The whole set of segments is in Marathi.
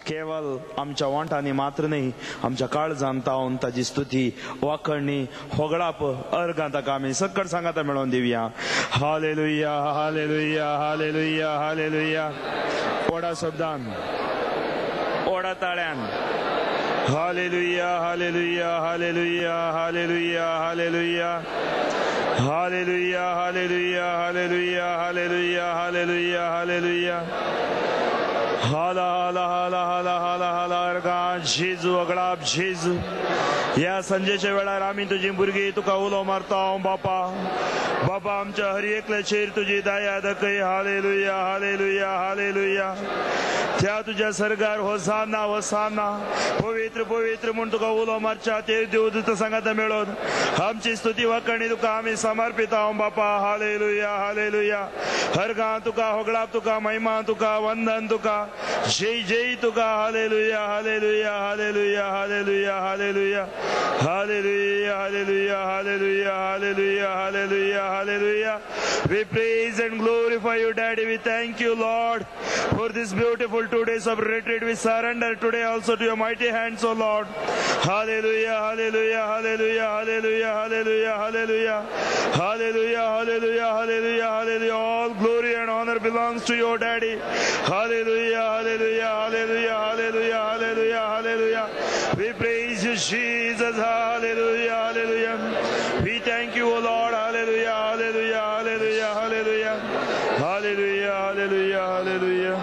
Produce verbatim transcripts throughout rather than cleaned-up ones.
केवळ आमच्या वांटांनी मात्र न्ही आमच्या काळजांत तावन ताची स्तुती वाखणणी होगळाप अर्गां ताका आमी सक्कट सांगाता मेळोवन दिवया. Hallelujah hallelujah hallelujah hallelujah. ओडा शब्दान ओडा ताळ्यान hallelujah hallelujah hallelujah hallelujah hallelujah hallelujah hallelujah hallelujah hallelujah hallelujah hallelujah. हाला हाला हाला हाला हाला हाला अर्गां झिजू अगळाप झिजू. ह्या संजेच्या वेळार आमी तुजी भुरगीं तुका उलो मारता बापा. बापा आमच्या हर एकल्याचेर तुजी दया दाखय. Hallelujah hallelujah hallelujah. त्या तुझ्या सरगार होसाना होसाना पवित्र पवित्र म्हणून तुका उलो मारच्या ते देवदूत सांगाता मेळोन आमची स्तुती वाखणी तुका आमी समर्पिता बापा. Hallelujah hallelujah. हरगां तुका होगळाप तुका महिमा तुका वंदन तुका जय जय तुका. Hallelujah hallelujah hallelujah hallelujah hallelujah hallelujah hallelujah hallelujah hallelujah hallelujah hallelujah. We praise and glorify you, Daddy. We thank you, Lord, for this beautiful two days of retreat. We surrender today also to your mighty hands, O Lord. Hallelujah, hallelujah, hallelujah, hallelujah, hallelujah, hallelujah, hallelujah, hallelujah, hallelujah, hallelujah. All glory and honor belongs to your Daddy. Hallelujah, hallelujah, hallelujah, hallelujah, hallelujah, hallelujah. We praise you, Jesus. Hallelujah, hallelujah. We thank you, O Lord. Hallelujah, hallelujah, hallelujah, hallelujah, hallelujah, hallelujah, hallelujah.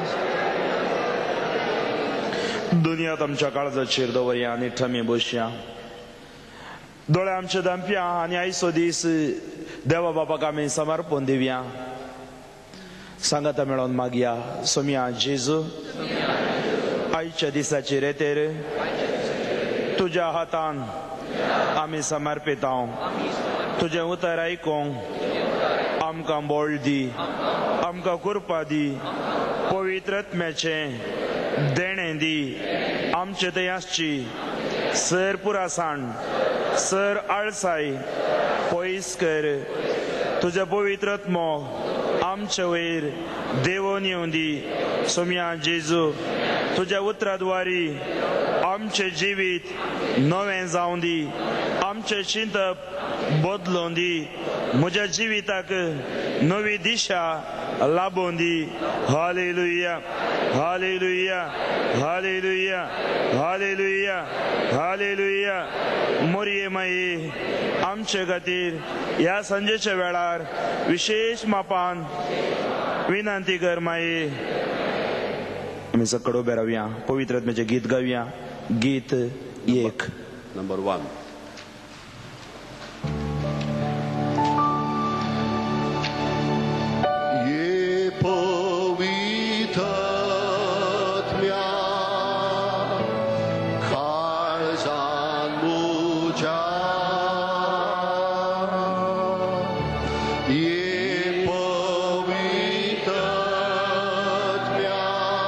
दुनियात आमच्या काळजाचेर दवरया आनी ठमी बसया. दोळे आमचे दांपया आनी आयचो दीस देवा बापाक आमी समर्पण दिवया. सांगाता मेळोन मागया. सोम्या जेजू आयच्या दिसाचे रेतेर तुज्या हातान आमी समर्पिता. तुजें उतर आयकोंक आमकां बोळ दी. आमकां कृपा दी. पवित्र आत्म्याचें देणें दी. आमचे थंय आसची सर पुरासाण सर आळसाय पयस कर. तुज्या पवित्र आत्मो आमचे वयर देवोन येवं दी. सोम्या जेजू तुज्या उतराद्वारी आमचे जिवीत नवें जावं दी. आमचे चिंतप बदलोवन दी. म्हज्या जिविताक नवी दिशा लाबोवन दी. Hallelujah hallelujah hallelujah hallelujah hallelujah. मोरये माये आमचे खातीर ह्या संजेच्या वेळार विशेष मापान विनंती कर माये. आमी सकड उबे रावया. पवित्र आत्म्याचें गीत गावया. गीत एक नंबर वन.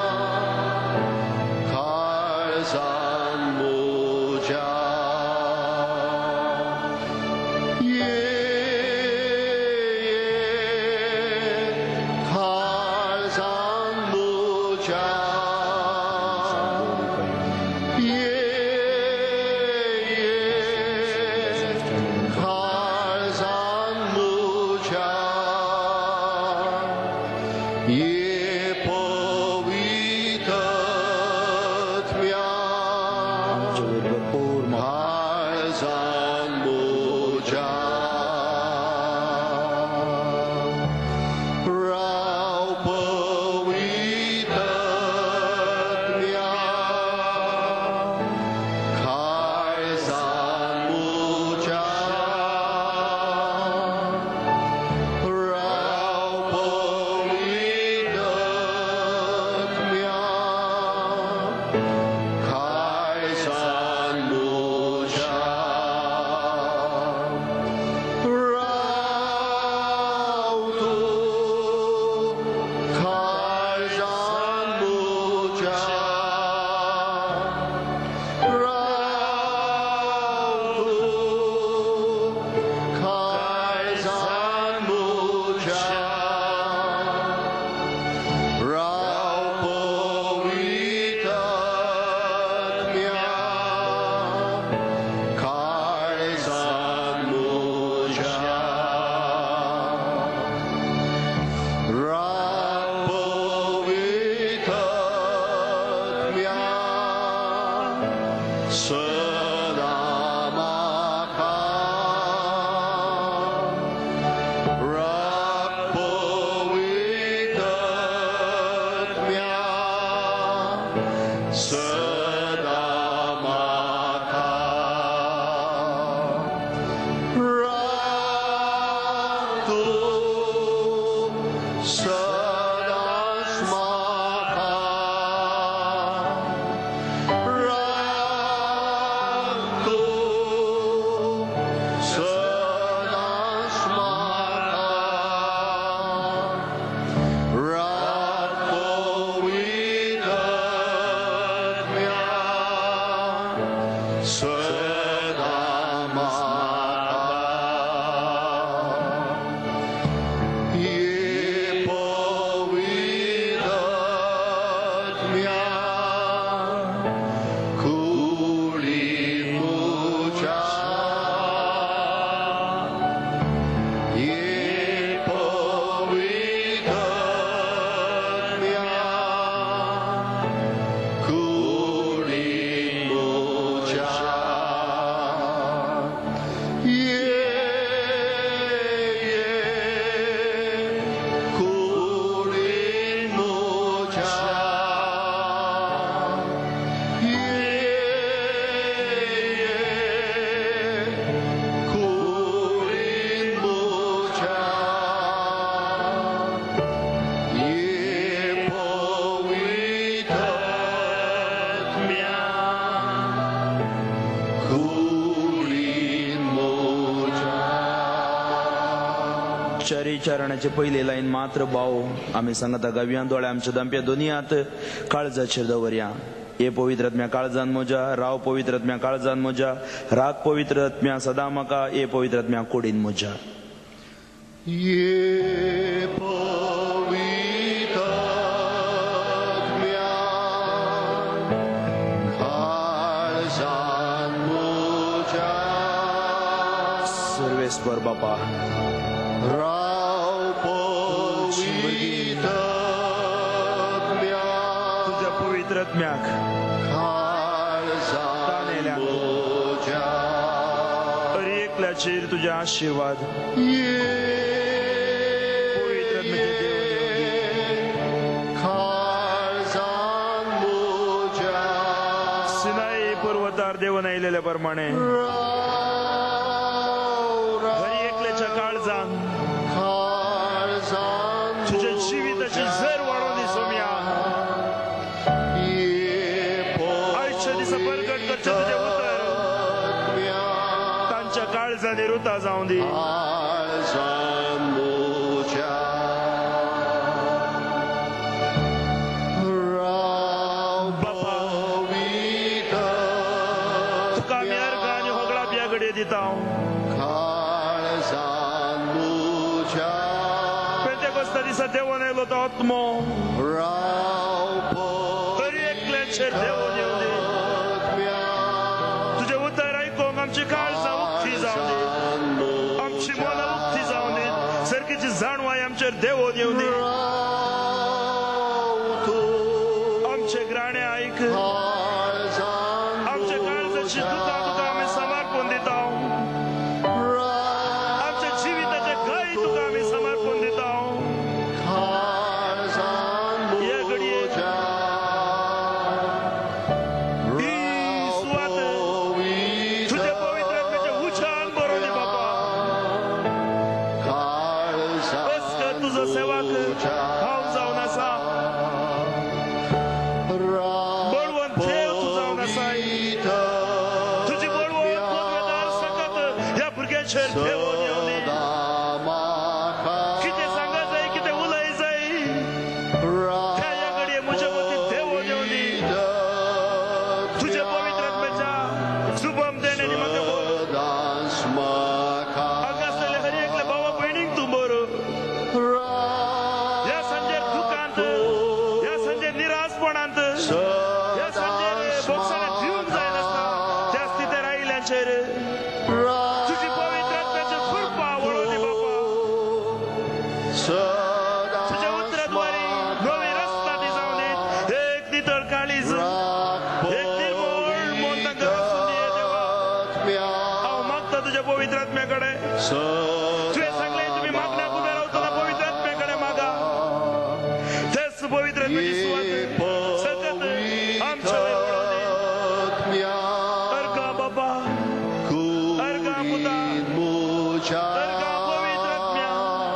Karzan Muja मोक्षारी चरणाचे पहिले लाईन मात्र भाऊ आम्ही सांगता गावयां दोळे आमच्या दंप्या दुनियात काळजाचेर दवरया. ये पवित्र आत्म्या काळजान मोजा राव पवित्र आत्म्या काळजान मोजा राग पवित्र आत्म्या सदा म्हाका ये पवित्र आत्म्या कोडीन मोजा. ये पवित्र आत्म्या काळजान मोजा सर्वेश्वर बापा राव पवित्र आत्म्या तुझ्या पवित्र आत्म्याक काळजान मोजा अरे एकल्याचेर तुझे आशीर्वाद पवित्र आत्म्याचे काळजान मोजा सिनाई पर्वतार देवन आयलेल्या प्रमाणे घरी एकल्याच्या काळजान तुझ्या जिविताची झर वाढवून दी सोम्या. आयुष्य दिसा प्रगट करचे तुझे उतर तांच्या काळजाने रुता जाऊन दी. बापा तुका आमी अर्घ आनी होगळा बियागडे दिता. पेंतेकोस्ता दिसा देवून येयलो तो आत्मो तरी एकल्याचेर देवून येवं दी. तुझे उतर आयकूंक आमची काळजां उक्ती जावं दी आमची मोलां उक्ती जावं दी सारकीची जाणवाय आमचेर देवून येवं दी. आमचे ग्राणे आयक आमच्या काळजाची दुकां तुका आमी समर्पण दिता. आमच्या जिविताचे घाई तुका आमी समर्पण दिता. हे घडयेक ही सुवात तुझे पवित्र आत्म्याच्या उज्यान भरून दी बापा. बस कर तुजो सेवक हांव जावन आसा बळवंत देव तूं जावन आसाय. तुजी बळवंत पदवेदार सकत ह्या भुरग्यांचेर देवून येवं दी. कितें सांगा जाय कितें उलय जाय त्या ह्या घडये म्हजे मतींत देवून येवं दी. तुझे पवित्र आत्म्याच्या शुभम देण्यानी म्हाका बोल. हांगा आसलेल्या हर एकल्या भावा भयणीक तूं बर. ह्या संजेर दुखांत ह्या संजेर निराशपणांत ह्या संजेर बोगसाणें दिवंक जायनासता त्या स्थितीर आयिल्ल्यांचेर तुजी पवित्र आत्म्याची कृपा वळोवन दी बापा. तुझ्या उतराद्वारी नवी रस्ता दी जावं दी. एक नितळ काळीज एक निर्मळ मन तांकां रचून दी हे देवा. हांव मागता तुझ्या पवित्र आत्म्याकडे. तुवें सांगलें तुमी मागण्याक उबे रावतना पवित्र आत्म्याकडे मागा. तेच पवित्र आत्म्याची सुवात सतत आमच्या वयर वळोवन दी. अर्घा बाबा अर्घा पुता अर्घा पवित्र आत्म्या.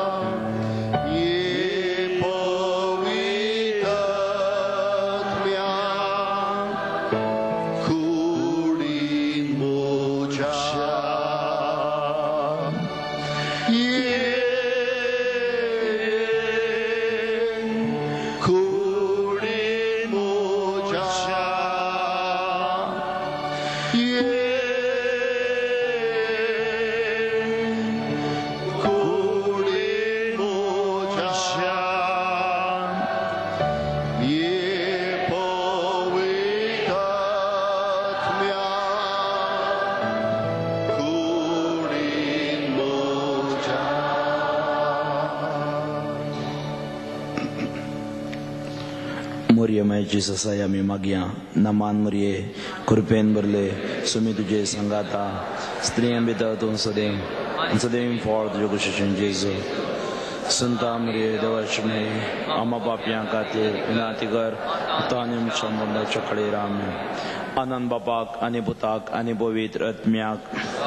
मोरये मायची ससाय आमी मागया. नमान मोरये कृपेन भरले सुमी तुझे संगाता स्त्रियां भितर तूं सदैव सदैव फळ तुजे कुशीन जेजू. संता मोरये देवाची मेरी आमा पापयां खातीर विनाती कर तानी आमच्या मुंडाच्या कडेर आमी. आनंद बापाक आनी पुताक आनी पवित्र आत्म्याक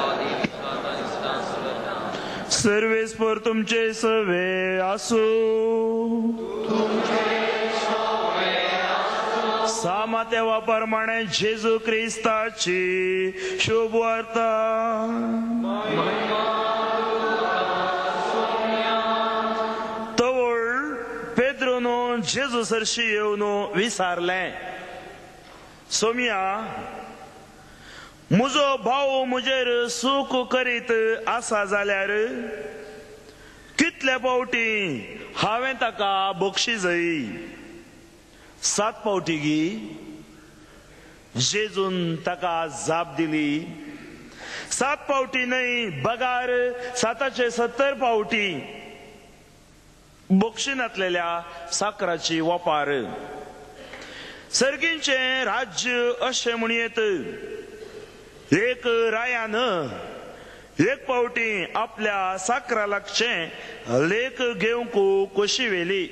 सर्वेस्पर तुमचे सवे आसू. सामात्या वाप्रमाणे जेजू क्रिस्ताची शुभ वार्ता जेजू सरशी येवन विचारलें, सोम्या, म्हजो भाव म्हजेर सूख करीत आसा जाल्यार कितले पावटी हांवें ताका बक्षी जाय? सात पावटी गी? जेजून ताका जाप दिली, सात पावटी न्हय, बगार साताचे सत्तर पावटी बक्षी नातलेल्या साकराची वपार. सर्गींचे राज्य अशें म्हणयेत, एक रायान एक पावटी आपल्या साकरा लागचे लेख घेवंक कशी वेली.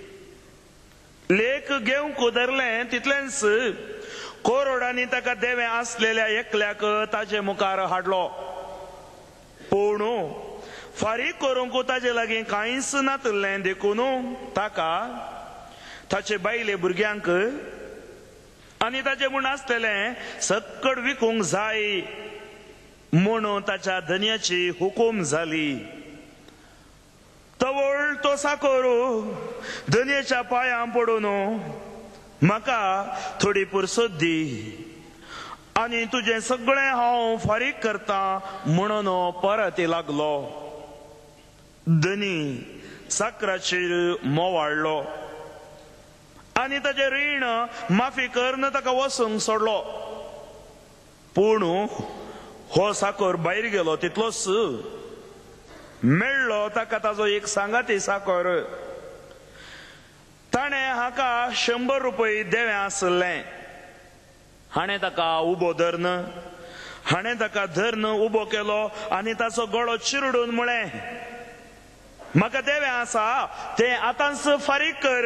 लेख घेवंक धरलें तितलेंच कोरोडांनी ताका देवे आसलेल्या एकल्याक ताचे मुखार हाडलो. पूण फारीक करूंक ताचे लागीं कांयच नातलें देखून ताका ताचे बायले भुरग्यांक आनी ताचे म्हूण आसलेलें सक्कड विकूंक जाय म्हणून ताच्या धन्याची हुकूम जाली. तवळ तो साकोर धन्याच्या पांयां पडून, म्हाका थोडी पुरसत दी आनी तुजें सगळें हांव फारीक करता म्हणून परत लागलो. धनी साकराचेर मोवाळ्ळो आनी ताचें रीण माफी करन ताका वसूंक सोडलो. पूण हो साकोर भायर गेलो तितलोच मेळ्ळो ताका ताजो एक सांगाती साकोर. ताणें हाका शंबर रुपये देवें आसलें. हाणें ताका उबो धरन हाणें ताका धरन उबो केलो आनी ताचो गळो चिरडून म्हळें, म्हाका देवें आसा तें आतांच फारीक कर.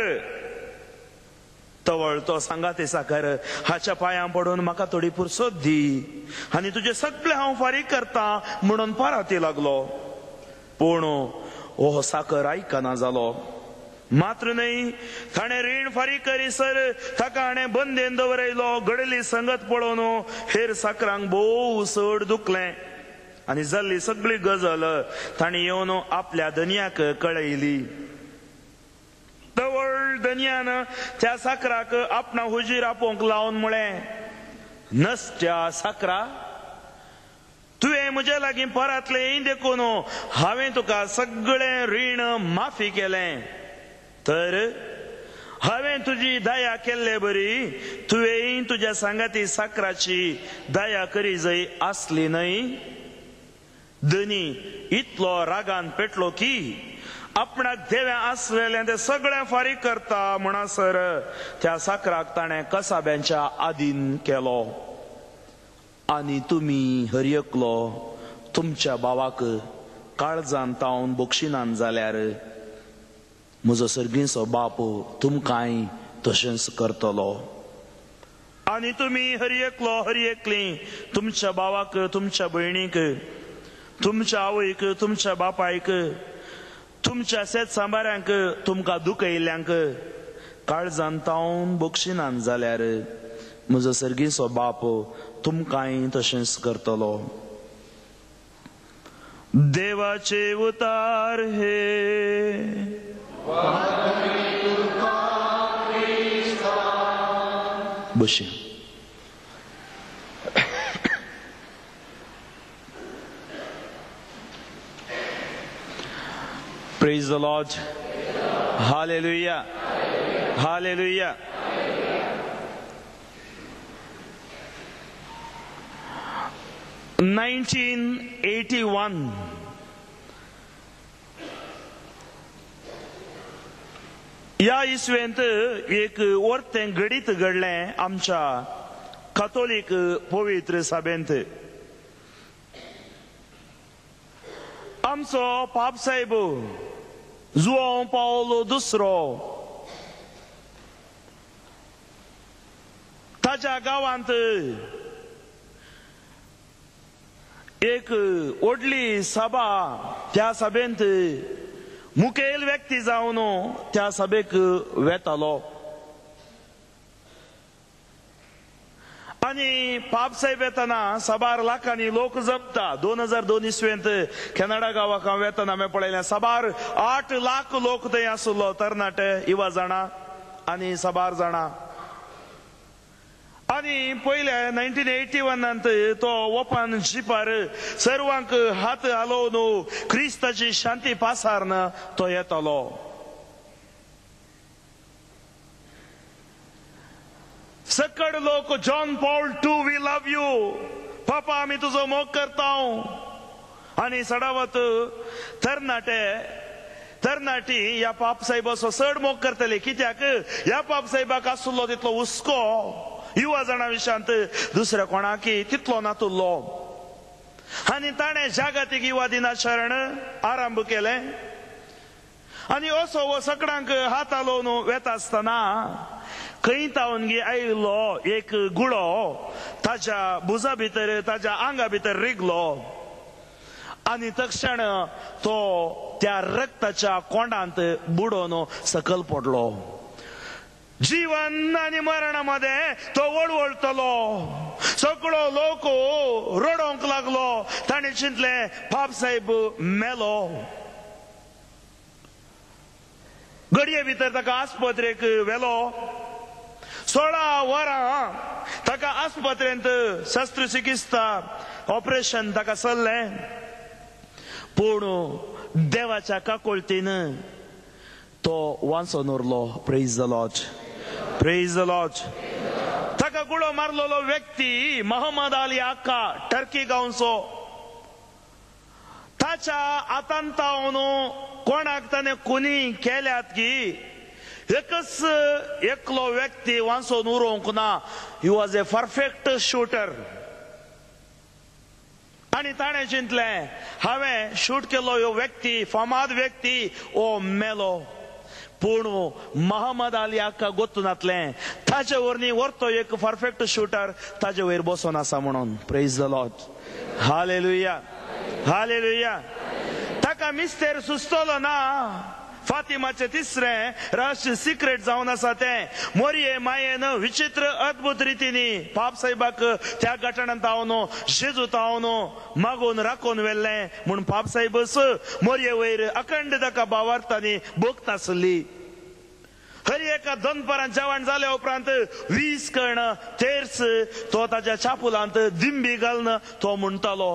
तवळ तो सांगाती साकर हाच्या पांयां पडून, म्हाका थोडी पुरसत दी आनी तुजें सगळें हांव फारीक करता म्हणून परती लागलो. पूण हो साकर आयकना जालो. मात्र न्हय, ताणें रीण फारीक करीसर ताका हाणें बंदेन दवरयलो. घडली संगत पळोवन हेर साकरांक भोव चड दुखलें आनी जाल्ली सगळी गजाल ताणी येवन आपल्या धन्याक कळयली. तवळ धन्यान त्या साकराक आपणा हुजीर आपोवंक लावन म्हळें, नसत्या साकरा, तुवें म्हजे लागीं परतलें देखून हांवें तुका सगळें रीण माफी केलें. तर हांवें तुजी दया केल्ले बरी तुवें तुज्या सांगाती साकराची दया करी जय आसली न्हय. धनी इतलो रागान पेटलो की आपणाक देवें आसलेलें तें सगळें फारीक करता म्हणसर त्या साकराक ताणें कसाब्यांच्या आदीन केलो. आनी तुमी हरयकलो तुमच्या भावाक काळजान तावन बक्षिनान जाल्यार म्हजो सर्गीचो बाप तुमकांय तशेंच करतलो. आनी तुमी हरयकलो हरयकली तुमच्या भावाक, तुमच्या भयणीक, तुमच्या आवयक, तुमच्या बापायक, तुमच्या शेत सांबाऱ्यांक, तुमकां दुखयल्ल्यांक काळजान तावन बक्षिनान जाल्यार म्हजो सर्गीचो बाप तुमकांय तशेंच करतलो. देवाचे उतार हे बशी. Praise the Lord. Hallelujah. Hallelujah. nineteen eighty-one या इसवेंत एक वर्तें घडीत घडलें आमच्या कातोलीक पवित्र सभेंत. आमचो पाप साहेब जुआंव पावलो दुसरो ताच्या गांवांत एक व्हडली सभा, त्या सभेंत मुखेल व्यक्ती जावन त्या सभेक वेतालो. आनी पाप साहेब येताना सबार लाखांनी लोक जपता. दोन हजार दोन इसवेंत कॅनडा गांवाक हांव वेताना हांवें पळयलें सबार आठ लाख लोक थंय आसलो, तरणाटे, इवा जाणां. आनी साबार जाणां आनी पयले नायन्टीन एटी वनांत तो ओपन जिपार सर्वांक हात हालोवन क्रिस्ताची शांती पासारन तो येतलो. सकड लोक John Paul two we love you papa आमी तुजो मोग करता आनी सडावत तरणाटे तरणाटी ह्या पाप साहेबाचो चड मोग करतले कित्याक ह्या पाप साहेबाक आसलो तितलो हुस्को युवा जाणां विशयांत दुसऱ्या कोणाकी तितलो नातुल्लो आनी ताणें जागतीक युवा दिनाचरण आरंभ केलें आनी असो हो सकडांक हात हालोवन वेता आसतना खंय तावन गे आयिल्लो एक गुळो ताच्या भुजा भितर ताच्या आंगा भितर रिगलो आनी तक्षण तो त्या रक्ताच्या कोंडांत बुडोवन सकल पडलो. जीवन आनी मरणामध्ये तो वळवळटलो. सगळो लोक रडोंक लागलो. ताणें चिंतलें पाप साहेब मेलो. घडये भितर ताका आस्पत्रेक व्हेलो. सोळा वरां ताका आस्पत्रेंत शस्त्रचिकित्सा ऑपरेशन ताका चल्लें पूण देवाच्या काकुळटीन तो वाचून उरलो. Praise the Lord, praise the Lord. ताका गुळो मारलेलो व्यक्ती मोहम्मद अली आक्का टर्की गांवचो. ताच्या हातांत तावन कोणाक ताणें खुनी केल्यात की एकच एकलो व्यक्ती वाचून उरोवंक ना. He was a perfect shooter आनी ताणें चिंतलें हांवें शूट केलो ह्यो व्यक्ती फामाद व्यक्ती ओ मेलो पूण मोहम्मद अली आक्का गोतून जातलें ताचे वरनी व्हरतो एक परफेक्ट शूटर ताचे वयर बसून आसा म्हणून. Praise the Lord, hallelujah, hallelujah. ताका मिस्तेर सुचतलो ना. फातिमाचे तिसरें रहस्य सिक्रेट जावन आसा तें मोरये मायेन विचित्र अद्भुत रितीनी पाप साहेबाक त्या घटनांत हांवन जेजू हांवन मागून राखून व्हेल्लें म्हूण पाप साहेबस मोरये वयर अखंड ताका भावार्थांनी भोगता आसली. हरी एका दनपारां जेवण जाल्या उपरांत वीस कर्ण तेर्स तो ताच्या चापुलांत दिंबी घालन तो म्हणटालो.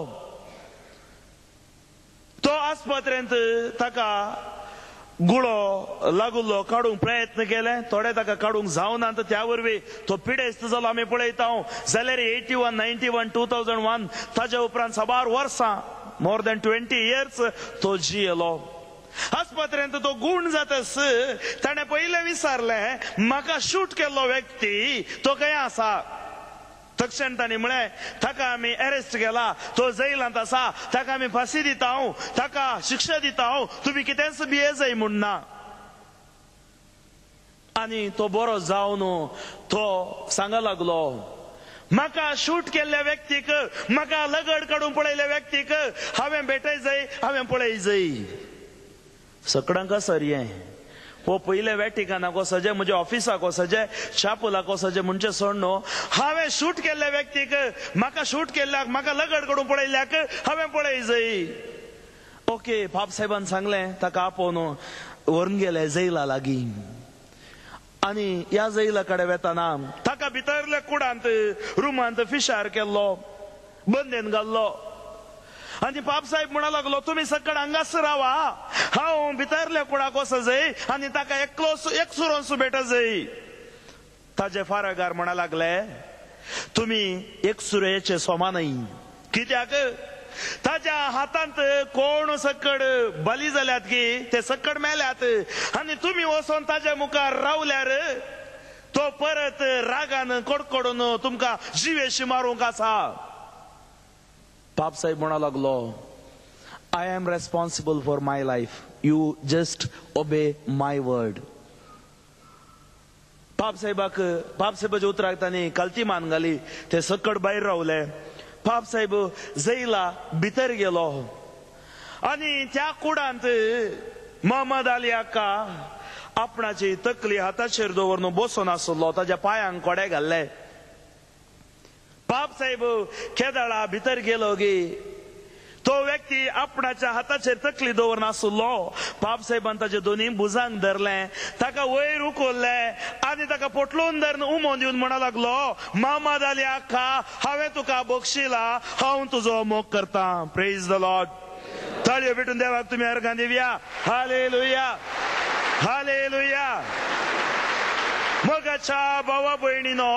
तो आस्पत्रेंत ताका गुळो लागुल्लो काडूंक प्रयत्न केले. थोडे ताका काडूंक जावना. त्या वरवीं तो पिडेस्त जालो आमी पळयता जाल्यार eighty one ninety one two thousand one ताच्या उपरांत साबार वर्सां मोर दॅन ट्वेंटी इयर्स तो जियेलो. आस्पत्रेंत तो गूण जातस ताणें पयलें विचारलें म्हाका शूट केल्लो व्यक्ती तो खंय आसा. तक्षण तांणी म्हळें ताका आमी अरेस्ट केला. तो जैलांत आसा. ताका आमी फाशी दिता ताका शिक्षा दिता तुमी कितेंच भियेजय म्हूण ना. आनी तो बरो जावन तो सांगा लागलो म्हाका शूट केल्ल्या व्यक्तीक म्हाका लगड काडून पळयल्या व्यक्तीक हांवें भेटय जाय हांवें पळय जाय. सकडांक सरये वो पयले वेटिकानाक वचचे म्हज्या ऑफिसाक वचचे चापोलाक वचचे म्हणचे सोड न्हू. हांवें शूट केल्ल्या व्यक्तीक म्हाका शूट केल्ल्याक म्हाका लगड काडून पळयल्याक हांवें पळय जाय. ओके पाप साहेबान सांगलें ताका आपोवन व्हरून गेले जैला लागीं. आनी ह्या जैला कडेन वेताना ताका भितरल्या कुडांत रुमांत फिशार केल्लो बंदेन घाल्लो. आनी पाप साहेब म्हणा लागलो तुमी सकड हांगास रावा हांव भितरल्या कुडाक वचा जाय आनी ताका एकलो एक सुरोंसू भेटा जाय. ताजे फारागार म्हणा लागले तुमी एक सुरयेचे सोमानय कित्याक ताच्या हातांत कोण सकड बली जाल्यात की ते सकड मेल्यात आनी तुमी वचोन ताच्या मुखार रावल्यार तो परत रागान कडकडून तुमकां जिवेशी मारूंक आसा. पाप साहेब म्हणा लागलो I am responsible for my life you just obey my word. पाप साहेबाक पाप साहेबाच्या उतराक तांणी कालती मान घाली. ते सकड भायर रावले. पाप साहेब जैला भितर गेलो आनी त्या कुडांत मोहम्मद अली आक्का आपणाची तकली हाताचेर दवरून बसून आसलो. ताच्या पायांक कोडे घाल्ले. पाप साहेब केदाळा भितर गेलो गे तो व्यक्ती आपणाच्या हाताचेर तकली दवरनासलो पाप साहेबान ताचे दोन्ही भुजांक धरले ताका वयर उखल्ले आनी ताका पोटलून धरून उमो दिवन म्हणा लागलो मामा जाली आखा हांवें तुका बक्षिला हांव तुजो मोग करता. Praise the Lord. ताळयो भेटून देवाक तुम्ही अर्घां दिवया. Hallelujah hallelujah. मोगाच्या भावा भयणीनो,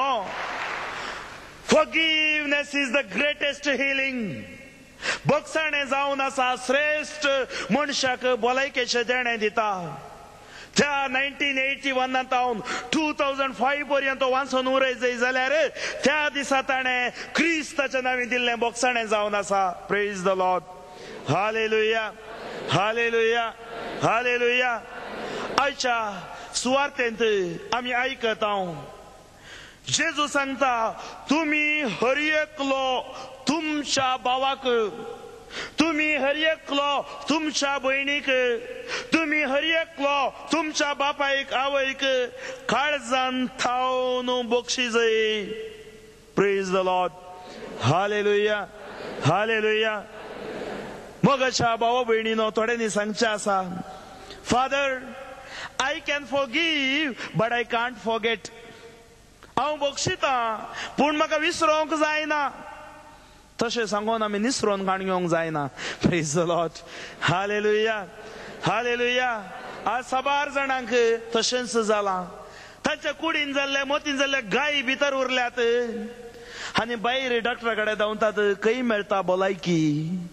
forgiveness is the greatest healing. बक्षाणे जावन आसा श्रेष्ठ मनशाक भलायकेचे देणे दिता. त्या नायन्टीन एटी वनांत हांव टू थावजंड फायव्ह पर्यंत वाचून उरय जय जाल्यार त्या दिसा ताणें क्रिस्ताच्या नांवी दिल्लें बक्षाणे जावन आसा. Praise the Lord. Hallelujah hallelujah hallelujah. आयच्या सुवार्तेंत आमी आयकता जेजू सांगता तुम्ही हर एकलो तुमच्या भावाक, तुम्ही हर एकलो तुमच्या भयणीक, तुम्ही हर एकलो तुमच्या बापायक आवयक काळजान थावन बक्षी जाय. Praise the Lord. Hallelujah hallelujah. मोगाच्या भावा भयणीनो, थोड्यांनी सांगचे आसा father I can forgive but I can't forget. हांव बक्षिता पूण म्हाका विसरोंक जायना. तशें सांगून आमी निसरोन घाण घेवंक जायना. Praise the Lord. Hallelujah hallelujah. आज साबार जाणांक तशेंच जालां. तांच्या कुडीन जाल्ले मोतीन जाल्ले गायी भितर उरल्यात आनी भायर डॉक्टरा कडेन धांवतात खंय मेळटा भलायकी.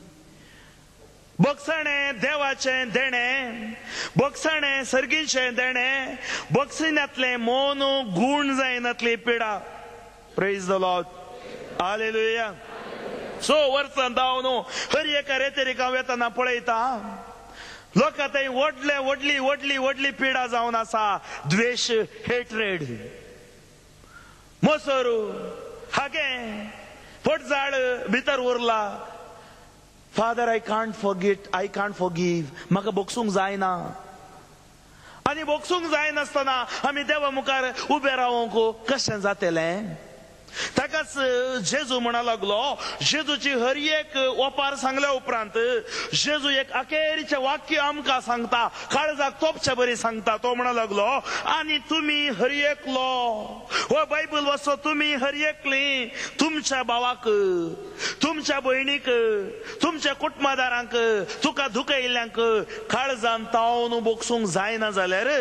बक्षाणे देवाचे देणे, बक्षाणे सर्गीचे देणे, बक्षिण्यांतले मोन गुण जायनातली पिडा. Praise the Lord. हालेलुया. सो वर्सां धांवन हर एका रेतेरीक हांव येताना पळयता लोकां थंय व्हडले व्हडली व्हडली व्हडली पिडा जावन आसा. द्वेष, हेट्रेड, मोसोर, हागे पोटजाळ भितर उरला. Father I can't forget, I can't forgive. म्हाका बोगसूंक जायना. आनी बोगसूंक जायनासतना आमी देवा मुखार उबे रावंक कशें जातलें? ताकाच जेजू म्हणा लागलो. जेजूची हर एक ओपार सांगल्या उपरांत जेजू एक अखेरीचे वाक्य आमकां सांगता, काळजाक तोपच्या बरी सांगता. तो म्हणा लागलो आनी तुमी हर एकलो, हो बायबल वाचो, तुमी हर एकली तुमच्या भावाक, तुमच्या भयणीक, तुमच्या कुटुंबादारांक, तुका दुखयल्ल्यांक काळजान तावन बोगसूंक जायना जाल्यार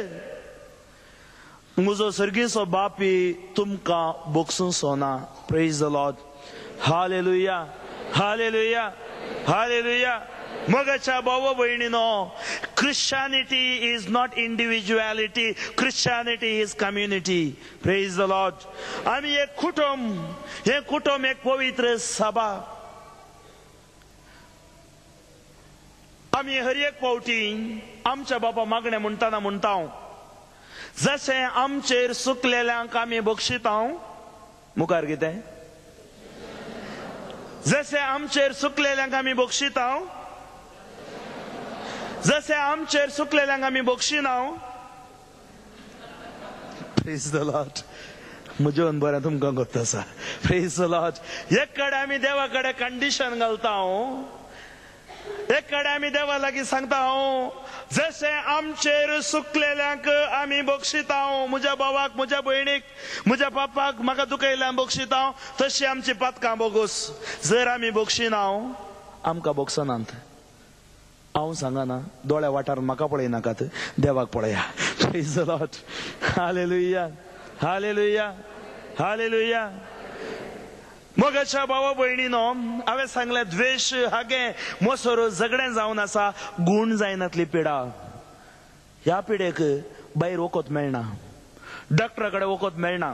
म्हजो सर्गीचो बापी तुमकां बोगसूं सोना. Praise the Lord. Hallelujah hallelujah hallelujah. मोगाच्या भावा भयणीनो, Christianity is not individuality, Christianity is community. Praise the Lord. आमी एक कुटुंब, हे कुटुंब एक पवित्र सभा. आमी हर एक फावटी आमच्या बापा मागणें म्हणटाना म्हणटा जशें आमचेर सुकलेल्यांक आमी बक्षिता. मुखार कितें? जशें आमचेर सुकलेल्यांक आमी बक्षिता, जशें आमचेर सुकलेल्यांक आमी बक्षिना. Praise the Lord. म्हजेवन बरें तुमकां गोत आसा. Praise the Lord. एक कडेन आमी देवा कडेन कंडिशन घालता, एक कडेन आमी देवा लागीं सांगता जशें आमचेर सुकलेल्यांक आमी बक्षिता, म्हज्या भावाक, म्हज्या भयणीक, म्हज्या बापाक म्हाका दुखयल्ल्यान बक्षिता, तशी आमची पातकां बोगूस. जर आमी बक्षिना आमकां बक्षनात. हांव सांगना, दोळ्या वाठारांत म्हाका पळयनाकात, देवाक पळया. Praise the Lord. Hallelujah hallelujah hallelujah. मोगाच्या भावा भयणीनो, हांवें सांगलें द्वेष, हागे, मोसोर झगडें जावन आसा. गुण जायनातली पिडा. ह्या पिडेक भायर वखद मेळना, डॉक्टरा कडेन वखद मेळना.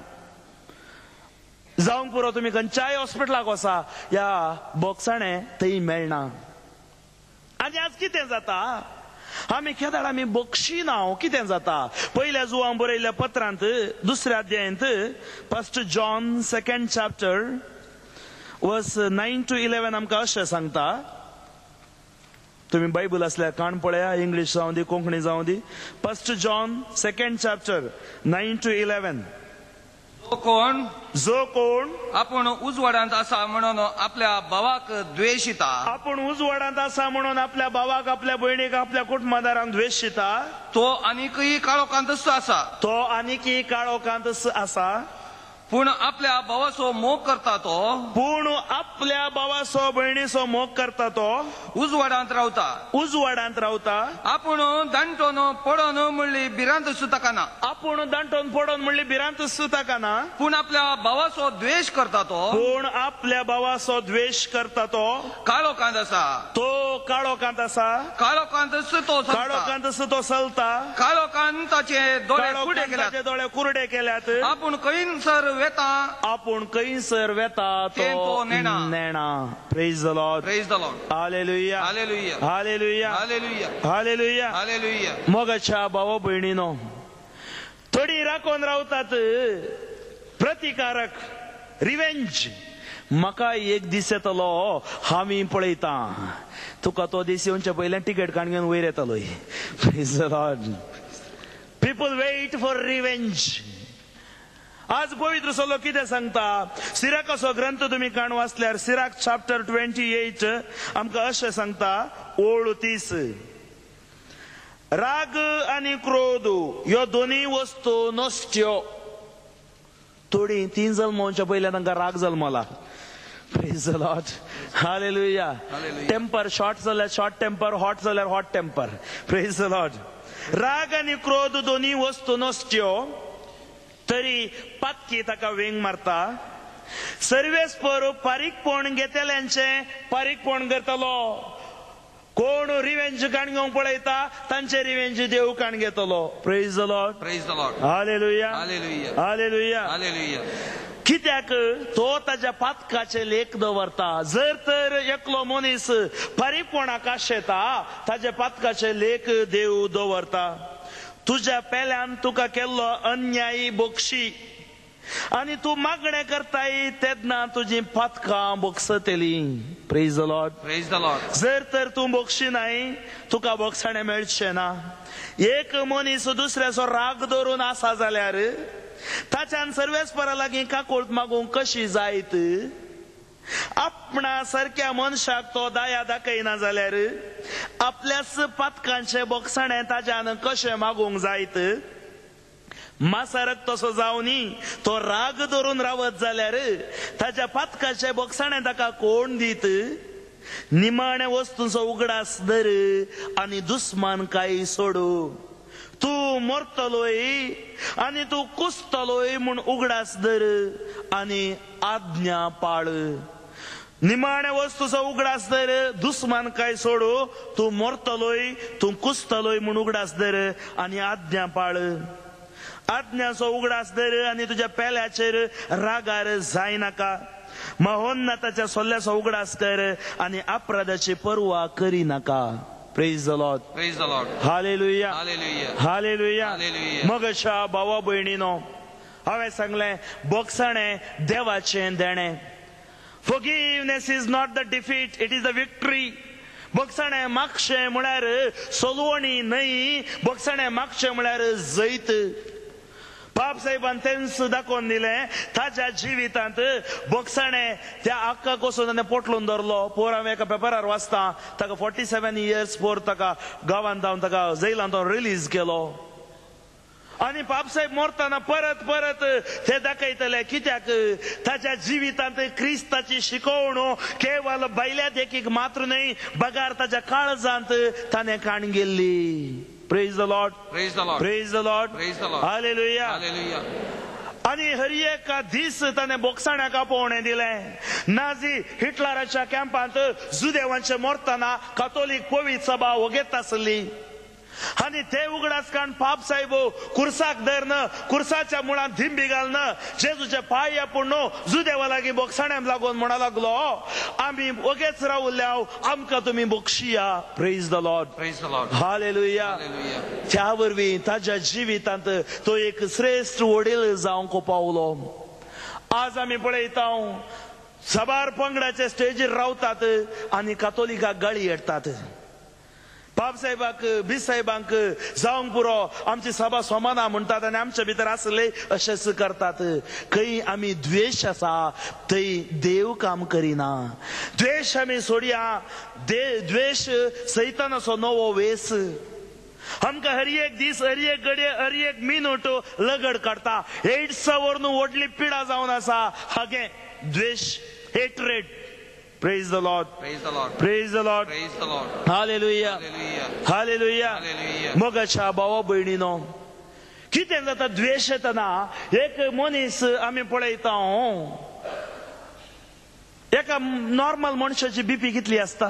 जावंक पुरो तुमी खंयच्याय हॉस्पिटलाक वचा, ह्या बोगसाणे थंय मेळना. आनी आज कितें जाता? आमी केदाळ आमी बक्षिना. कितें जाता? पयल्या जुवां बरयल्ल्या पत्रांत दुसऱ्या अध्यायांत first John second chapter verse nine to eleven आमकां अशें सांगता. तुम्ही बायबल असल्यार कान पळया, इंग्लीश जावं दी, कोंकणी जावं दी. First John second chapter nine to eleven. तो कोण जो कोण आपण उजवाडांत असा म्हणून आपल्या भावाक द्वेषिता आपण उजवाडांत असा म्हणून आपल्या भावाक आपल्या भयणीक आपल्या कुटुंबदारांक द्वेषिता तो आनीकय काळोखांतच आसा तो आनीकय काळोखांत आसा पूण आपल्या भावाचो मोग करता तो पूण आपल्या भावाचो भयणीचो मोग करता तो उजवाडांत रावता उजवाडांत रावता आपण दांटोन पडोन म्हणली भिरांत सुताका ना आपण दांटोन पडोन म्हणली भिरांत सुताका ना पूण आपल्या भावाचो द्वेष करता तो पूण आपल्या भावाचो द्वेष करता तो काळोखांत आसा तो काळोखांत आसा काळोखांतच तो चलता काळोखांत तो चलता काळोखांत ताचे दोळे कुडे केल्यात ताचे दोळे कुरडे केल्यात आपण कैनसर वेता आपण कैसर वेता ते तो तो नेणा. नेणा praise the Lord praise the Lord hallelujah hallelujah hallelujah hallelujah hallelujah hallelujah मोगाच्या भावा भयणीनो थोडी राखून रावतात प्रतिकारक रिवेंज म्हाका एक दीस येतलो हांव पळयता तुका तो दीस येवचे पयले टिकेट काडून घेवन वयर येतलो praise the Lord people wait for revenge आज पवित्र सल्लो कितें सांगता सिराकाचो ग्रंथ तुम्ही काण वाचल्यार सिराक चॅप्टर ट्वेंटी एट आमकां अशें सांगता ओळ तीस राग आनी क्रोध ह्यो दोनूय वस्तू नश्ट्यो थोडी तीन जल्मोवच्या पयले तांकां राग जल्मला praise the Lord hallelujah temper short जाल्यार शॉर्ट टेम्पर हॉट जाल्यार hot temper praise the Lord राग आनी क्रोध दोनूय वस्तू नश्ट्यो तरी पातकी ताका वेंग मारता सर्वेस्पर पारीकपण घेतल्यांचे पारीकपण करतलो कोण रिवेंज काण घेवंक पळयता तांचे रिवेंज देव काण घेतलो praise the Lord praise the Lord hallelujah hallelujah hallelujah hallelujah कित्याक तो ताच्या पातकाचे लेख दवरता जर तर एकलो मनीस पारीकपणाक आशेता ताच्या पातकाचे लेख देव दवरता तुझ्या पेल्यान तुका केल्लो अन्यायी बोक्षी आणि तू मागणे करताय तेन्ना तुझी पातकां बोगसतली praise the Lord praise the Lord जर तर तू बोगशी नाही तुका बोगसाणे मेळचे ना एक मनीस दुसऱ्याचो राग धरून आसा जाल्यार ताच्यान सर्वेस्परा लागीं काकूळट मागूंक कशी जायत आपणा सारख्या मनशाक तो दया दाखयना जाल्यार आपल्याच पातकांचे बोगसाणे ताच्यान कशें मागूंक जायत मासारक तसो जावनी तो राग धरून रावत जाल्यार ताच्या पातकाचे बोगसाणे ताका कोण दीत निमाणे वस्तूंचो उगडास धर आनी दुस्मान काय सोडू तू मरतलोय आनी तू कुसतलोय म्हूण उगडास धर आनी आज्ञा पाळ निमाणे वस्तूचो उगडास धर दुस्मान काय सोडू तू मरतलोय तू कुसतलोय म्हूण उगडास धर आनी आज्ञा पाळ आज्ञाचो उगडास धर आनी तुज्या पेल्याचेर रागार जायनाका महोन्नताच्या सोल्ल्याचो उगडास कर आनी अपराधाची पर्वा करिनाका praise the Lord praise the Lord hallelujah hallelujah hallelujah hallelujah मगशा भावा भयणीनो हांवें सांगलें बोगसाणे देवाचें देणें Forgiveness is not the defeat, it is the victory. बोगसाणे मागशें म्हळ्यार सोलवणी न्हय बोगसाणे मागशें म्हळ्यार जैत बाब साहेबान तेंच दाखोवन दिलें ताच्या जिवितांत बोगसाणे त्या आक्काक वचून ताणें पोटलून धरलो पोर हांवें एका पेपरार वाचता ताका फोर्टी सेवन इयर्स पोर ताका गांवांत जावन ताका जैलांत रिलीज केलो आणि बापसाहेब मरताना परत परत ते दाखयतले कित्याक ताच्या जिवितांत क्रिस्ताची शिकवण केवळ बैल्या देखीक मात्र न्हय बगार ताच्या काळजांत ताणें काण गेल्ली praise the Lord praise the Lord praise the Lord praise the Lord hallelujah hallelujah आणि हर एक दीस ताणें बोगसाण्याक आपोवणें दिलें नाझी हिटलराच्या कॅम्पांत जुदेवांचे मरताना कातोलीक पवित्र सभा वगेत आसली आणि ते उगडास काण पाप साहेब कुर्साक धरन कुर्साच्या मुळात धिंबी घालन जेजूचे पाय आपण जुदेवा लागीं बोगसाण्याक लागून म्हणा लागलो आम्ही वगेच रावल्या आमकां तुमी बक्षिया praise the Lord praise the Lord hallelujah hallelujah त्या वरवीं ताच्या जिवितांत तो एक श्रेष्ठ वडील जावंक पावलो आज आमी पळयता सबार पंगडाचे स्टेजीर रावतात आनी कातोलिकाक गाळी येतात बाब साहेबाक बीस साहेबांक जावंक पुरो आमची सभा सोमाना म्हणटात आनी आमच्या भितर आसले अशेंच करतात. खंय आमी द्वेष आसा थंय देव काम करिना. द्वेष आमी सोडया. द्वेष सैतानाचो नवो वेस. आमकां हर एक दीस हर एक घडये हर एक मिनट लगड काडटा. एड्सा वरून व्हडली पिडा जावन आसा हागे द्वेष, hatred. Praise the Lord. Praise the Lord. Praise the Lord. Praise the Lord. Hallelujah. Hallelujah. Hallelujah. Hallelujah. मोगाच्या भावा भयणीनो, कितें जाता द्वेष येतना एक मनीस आमी पळयता एका नॉर्मल मनशाची बीपी कितली आसता?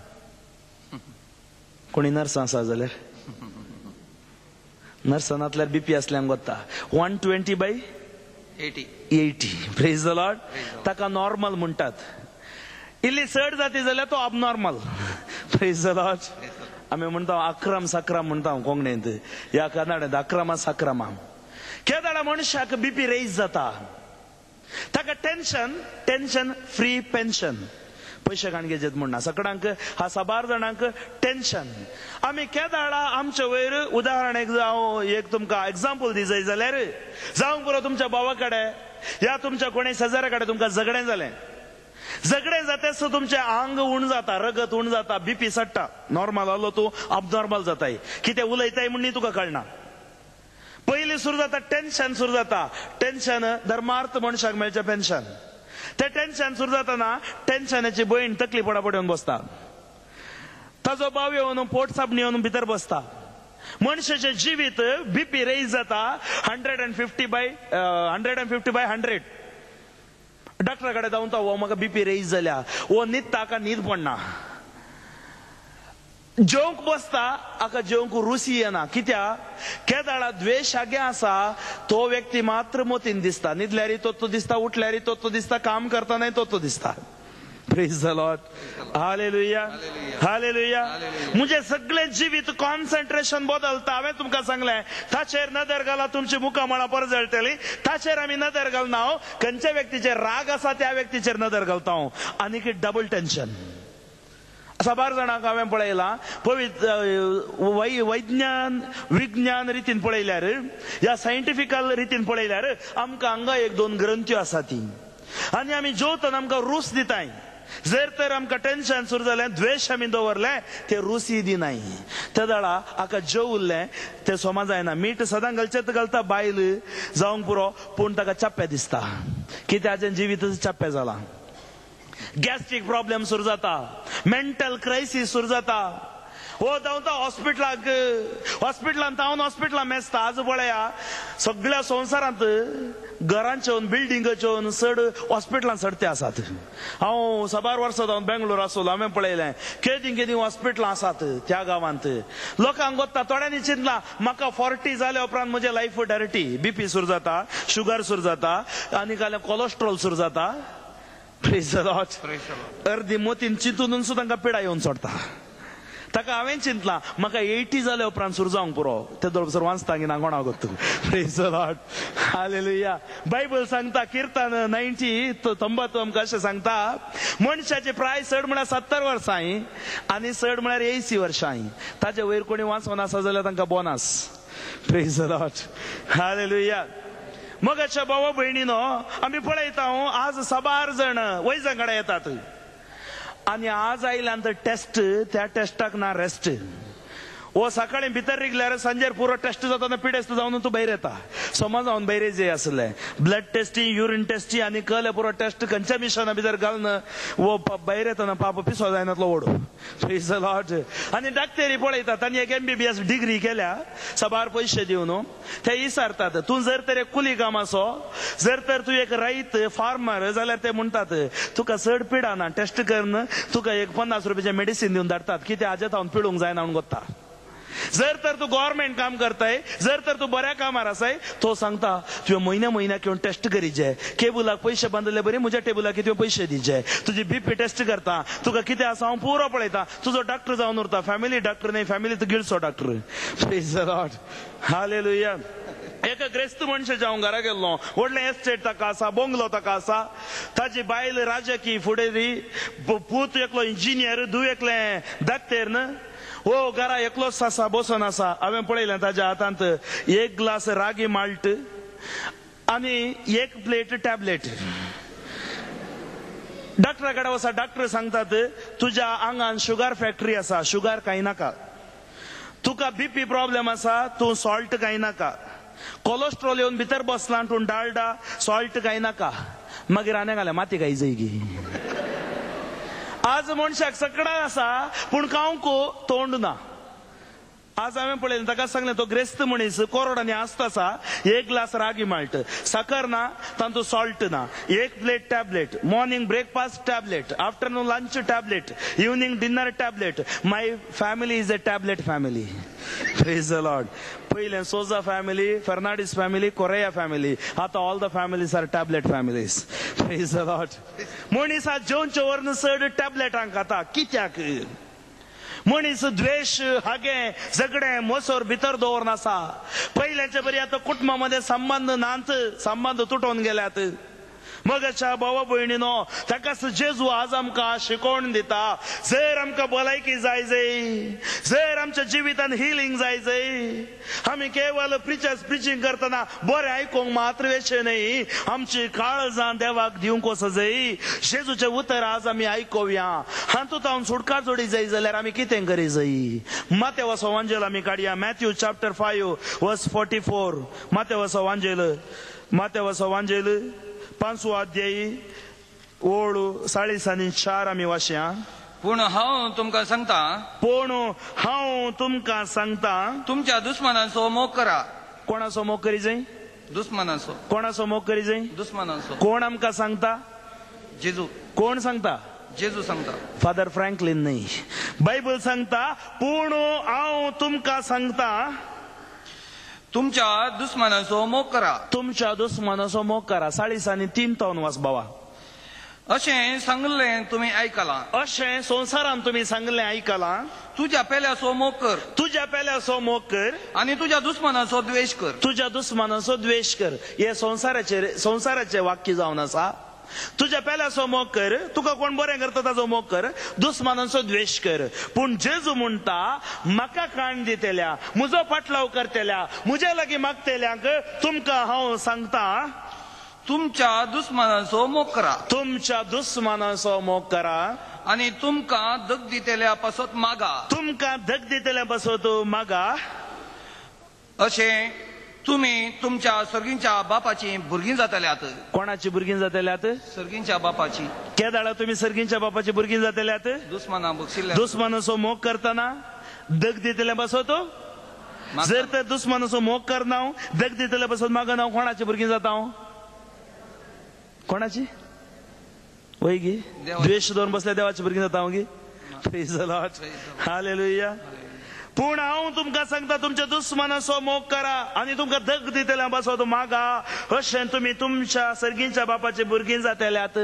कोणी नर्स आसा जाल्यार नर्सनांतल्यार बीपी आसल्यांक वता one twenty by eighty eighty. Praise the Lord. ताका नॉर्मल म्हणटात. इल्ली चड जाती जाल्यार तो अबनॉर्मल. Praise the Lord. आमी म्हणटा अक्रम सक्राम म्हणटा कोंकणींत, ह्या कन्नडांत अक्रमा सक्रमा. केदाळा मनशाक बीपी रेज जाता. ताका टेन्शन टेन्शन फ्री पेन्शन पयशे काणगेजेत म्हणना. सगळ्यांक हा साबार जाणांक टेन्शन. आमी केदाळा आमच्या वयर उदाहरण एक जावं एक तुमकां एग्जाम्पल दी जाय जाल्यार जावंक पुरो तुमच्या भावा कडेन या तुमच्या कोणी शेजाऱ्या कडेन तुमकां झगडें जालें. झगडें जातेस तुमचें आंग उण जाता, रगत उण जाता, बीपी सडटा. नॉर्मल आसलो तूं अबनॉर्मल जाताय. कितें उलयताय म्हणून तुका कळना. पयलीं सुरू जाता टेन्शन सुरू जाता. टेन्शन धर्मार्थ मनशाक मेळचें पेन्शन. ते टेन्शन सुरू जातना टेन्शनाची भयण तकली पडापड येवन बसता. ताजो भाव येवन पोट साबण येवन भितर बसता. मनशाचें जिवीत बीपी रेज जाता hundred and fifty by hundred and fifty by hundred. डॉक्टरा कडेन धांवता वो म्हाका बीपी रेज जाल्या. वो न्हिदता हाका न्हीद पडना. जेवंक बसता हाका जेवंक रुची येना. कित्याक केदाळा द्वेष हागे आसा तो व्यक्ती मात्र मोतीन दिसता. न्हिदल्यारय तो दिसता, उठल्यारय तो दिसता, काम करतानाय तो दिसता. Praise the Lord. Hallelujah. Hallelujah. म्हणजे सगळे जिवीत कॉन्सन्ट्रेशन बदलता. हांवें तुमकां सांगलें ताचेर नदर घाला तुमची मुखामळां परजळटली. ताचेर आमी नदर घालना. खंयच्या व्यक्तीचेर राग आसा त्या व्यक्तीचेर नदर घालता. आनीक डबल टेन्शन. साबार जाणांक हांवें पळयलां पवित्र वैज्ञान विज्ञान रितीन पळयल्यार या सायंटिफिकल रितीन पळयल्यार आमकां हांगा एक दोन ग्रंथ्यो आसा ती आनी आमी जेवतना आमकां रूच दिताय. जर तर आमकां टेन्शन सुरू जालें द्वेष आमी दवरलें ते रुची दिनाय. त्या दाळा हाका जेवल्लें तें सोमा जायना. मीठ सदां घालचेंच घालता बायल जावंक पुरो पूण ताका चप्पे दिसता. कित्याक ताचें जिवीतच चप्पे जालां. गॅस्ट्रीक प्रॉब्लेम सुरू जाता. मेंटल क्रायसिस सुरू जाता. हो धांवता हॉस्पिटलाक. हॉस्पिटलांत धांवन हॉस्पिटलांत मेजता. आज पळया सगळ्या संवसारांत घरांच्योन बिल्डिंगाच्योन चड हॉस्पिटलांत सडते आसात. हांव साबार वर्सां जावन बेंगलोर आसलो. हांवें पळयलें केदी केदी हॉस्पिटलां आसात त्या गांवांत. लोकांक वता थोड्यांनी चिंतलां म्हाका फोर्टी जाल्या उपरांत म्हजें लायफ डर्टी. बीपी सुरू जाता, शुगर सुरू जाता, आनी जाल्यार कोलेस्ट्रॉल सुरू जाता. Praise the Lord. अर्दी मोतीन चिंतून सुद्दां तांकां पिडा येवन सोडता. ताका हांवें चिंतलां म्हाका एटी जाल्या उपरांत सुरू जावंक पुरो. ते दळसर वाचता की ना कोणा गोत. Praise the Lord. Hallelujah. Bible सांगता किर्तन नायन्टी तोंबत आमकां अशें सांगता मनशाचे प्राय चड म्हळ्यार सत्तर वर्सां आनी चड म्हळ्यार एंयशी वर्सां. ताचे वयर कोणी वाचून आसा जाल्यार तांकां bonus. Praise the Lord. Hallelujah. मोगाच्या भावा भयणीनो आमी पळयता आज साबार जण वैजकाडे येतात आनी आज आयल्यानंतर टेस्ट त्या टेस्टाक ना रेस्ट. वो सकाळी भितर रिगल्यार सांजेर पुरो टेस्ट जाताना पिडेस्त जावन तूं भायर येता. समज जावन भायर जे आसले ब्लड टेस्टी युरीन टेस्टी आनी कळ्ळे पुरो टेस्ट खंयच्या मिशना भितर घालन वो भायर येताना पाप पिसो जायनातलो ओडू. Praise the Lord. आनी डाक्टरी पळयतात आनी एक एमबीबीएस डिग्री केल्या साबार पयशे दिवन ते विचारतात तूं जर तर एक कुली काम आसो जर तर तूं एक रैत फार्मर जाल्यार ते म्हणटात तुका चड पिडा ना टेस्ट करन तुका एक पन्नास रुपयाचे मेडिसीन दिवन धाडटात. कितें हाजें हांव पिडूंक जायना म्हणून गोत्ता. जर तर तू गव्हर्नमेंट काम करताय जर तर तू बऱ्या कामार आसाय तो सांगता तुवें म्हयन्या म्हयन्याक येवन टेस्ट करीचे. केबुलाक पयशे बांदले बरे म्हज्या टेबुलाक तुवें पयशे दिचे. तुजी बीपी टेस्ट करता. तुका कितें आसा हांव पुरो पळयता. तुजो डॉक्टर जावन उरता. फॅमिली डॉक्टर न्हय फॅमिली तू गिळचो doctor. Praise the Lord. Hallelujah. एका ग्रेस्त मनशाच्या हांव घरा गेल्लो. व्हडलें एस्टेट ताका आसा, बंगलो ताका आसा. ताजी बायल राजकी फुडेरी, पूत एकलो इंजिनियर, धूव एकलें धाकटेर न्ह. हो घरा एकलोच आसा बसून आसा हांवें पळयलें ताच्या हातांत एक ग्लास रागी माल्ट आनी एक प्लेट टॅबलेट. डॉक्टरा कडेन वसा डॉक्टर सांगतात तुज्या आंगान शुगर फॅक्टरी आसा शुगर खाय नाका. तुका बीपी प्रॉब्लेम आसा तूं सॉल्ट खाय नाका. कोलेस्ट्रॉल येवन भितर बसला तूं डालडा सॉल्ट खाय नाका. मागीर आनी घाल्या माती खाय जाय गी. आज मनशाक सकडा आसा पूण खावंक तोंड ना. आज हांवें पळयलें ताका सांगलें तो ग्रेस्त मनीस कोरोडांनी आसता आसा एक ग्लास रागी माल्ट साकर ना तातूंत सॉल्ट ना एक plate tablet morning breakfast tablet afternoon lunch tablet evening dinner tablet. My family is a tablet family. Praise the Lord. पयलें Sousa family Fernandes family Correa family आतां all the families are tablet families. Praise the Lord. मनीस आज जेवचे वरन चड टॅबलेटांक खाता. कित्याक? मनीस द्वेष हागे झगडे मोसोर भितर दवरून आसा. पयल्याचे बरी आतां कुटुंबामध्ये संबंध नात संबंध तुटून गेल्यात. मगच्या भावा भयणीनो ताकाच जेजू आज आमकां शिकोवण दिता. जर आमकां भलायकी जाय जाय जर आमच्या जिवितान हिलिंग जाय जाय आमी केवळ प्रिचर्स प्रिचिंग करतना बरें आयकूंक मात्र वेचे न्ही आमची काळजां देवाक दिवंक वच जाय. जेजूचें उतर आज आमी आयकोवया. हातूंत हांव सुटका जोडी जाय जाल्यार आमी कितें करी जाय. माथ्या वचो वांजेल आमी काडया. Matthew chapter five verse forty four. माथ्या वचो वांजेल माथ्या वचो वांजेल पांचवो अध्यायी ओळ साळीस आनी चार आमी वाचया. पूण हांव तुमकां सांगता पूण हांव तुमकां सांगता तुमच्या दुस्मनांचो मोग करा. कोणाचो मोग करी जाय? दुस्मनांचो. कोणाचो मोग करी जाय? दुस्मनांचो. कोण आमकां सांगता? जेजू. कोण सांगता? जेजू सांगता. फादर फ्रँकलिन न्ही. बायबल सांगता पूण हांव तुमकां सांगता तुमच्या दुस्मनांचो मोग करा. तुमच्या दुस्मनाचो मोग करा. साळीस आनी तीन तावन वाच बाबा. अशें सांगलें तुमी आयकलां. अशें संवसारान तुमी सांगलें आयकलां. तुज्या पेल्याचो मोग कर. तुज्या पेल्याचो मोग कर आनी तुज्या दुस्मनाचो द्वेश कर. तुज्या दुस्मनाचो द्वेश कर. हे संवसाराचे संवसाराचे वाक्य जावन आसा. तुज्या पेल्याचो मोग कर. तुका कोण बरें करता ताचो मोग कर. दुस्मनाचो द्वेश कर. पूण जेजू म्हणटा म्हाका काण दितेल्या म्हजो पाटलाव करतेल्या म्हजे लागीं मागतेल्यांक तुमकां हांव सांगता तुमच्या दुस्मनाचो मोग करा. तुमच्या दुस्मनाचो मोग करा. आनी तुमकां दग दितेल्या पासत मागा. तुमकां दग दितेल्या पासत मागा. अशें तुमी तुमच्या सर्गींच्या बापाची भुरगीं जातल्यात. कोणाची भुरगीं जातल्यात? सर्गींच्या बापाची. केदाळा तुमी सर्गींच्या बापाची भुरगीं जातल्यात. दुस्मनां बक्षिल्ल्या दुस्मनाचो मोग करतना दग दितेल्या पासत. जर तर दुस्मनाचो मोग करना दग दितेल्या पासत मागना हांव कोणाची भुरगीं जाता? हांव कोणाची? वय गी द्वेश दोन बसल्या देवाची भुरगीं जाता हांव गी. Praise the Lord. हालेलुया. पूण हांव तुमकां सांगता तुमच्या दुस्मनाचो मोग करा आनी तुमकां दग दितेल्या पासत मागा. अशें तुमी तुमच्या सर्गींच्या बापाची भुरगीं जातल्यात.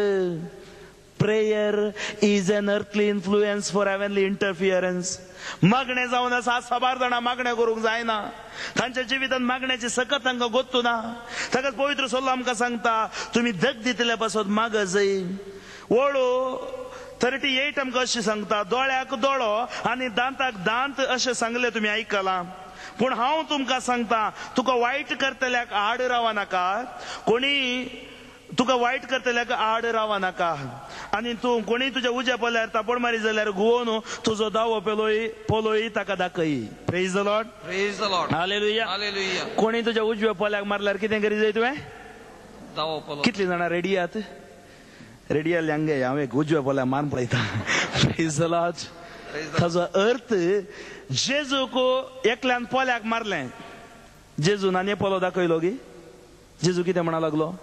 Prayer is an earthly influence for heavenly interference. मागणें जावन आसा. साबार जाणां मागणें करूंक जायना. तांच्या जिवितांत मागण्याची सकत तांकां गोत्तू ना. ताकाच पवित्र सल्लो आमकां सांगता तुमी दग दितेल्या पासत माग जाय. वळू थर्टी एट आमकां अशें सांगता दोळ्याक दोळो आनी दांताक दांत अशें सांगलें तुमी आयकलां. पूण हांव तुमकां सांगता तुका वायट करतल्याक आड रावा नाका. कोणी तुका वायट करतल्याक आड रावा नाका. आनी तूं कोणी तुज्या उज्या पोल्यार तापड मारी जाल्यार घुंवोवन तुजो दावो पेलोय पोलोय ताका दाखय. Praise the Lord. Praise the Lord. Hallelujah. Hallelujah. कोणी तुज्या उजव्या पोल्याक मारल्यार कितें करी जाय तुवें? दावो पोलो. कितलीं जाणां रेडी आहात? रेडी आल्यांगे हांव एक उजव्या पोल्याक मारून पळयता. Praise the Lord. ताजो अर्थ जेजूक एकल्यान पोल्याक मारलें. जेजून आनी पोलो दाखयलो गी. जेजू कितें म्हणा लागलो?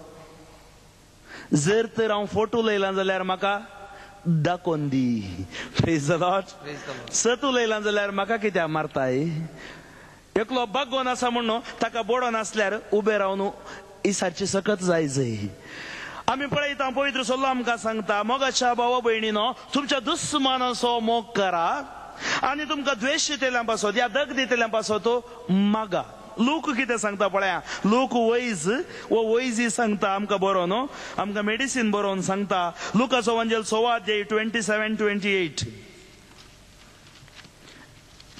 जर तर हांव फोटो लयला जाल्यार म्हाका दाखोवन दी. Praise the Lord. सतू लयला जाल्यार म्हाका कित्याक मारताय? एकलो बागोन आसा म्हणून ताका बोडो नासल्यार उबे रावन इसाची सकत जाय जाय. आमी पळयता पवित्र सल्लो आमकां सांगता मोगाच्या भावा भयणीनो तुमच्या दुस्मनाचो मोग करा आनी तुमकां द्वेश दितेल्या पासत या दग दितेल्या पासत मागा. लूक कितें सांगता पळया. लूक वैज वो वैजी सांगता आमकां बरो न्हू. आमकां मेडिसीन बरोवन सांगता. लुकाचो वंजेल सोवा अध्याय twenty seven twenty eight.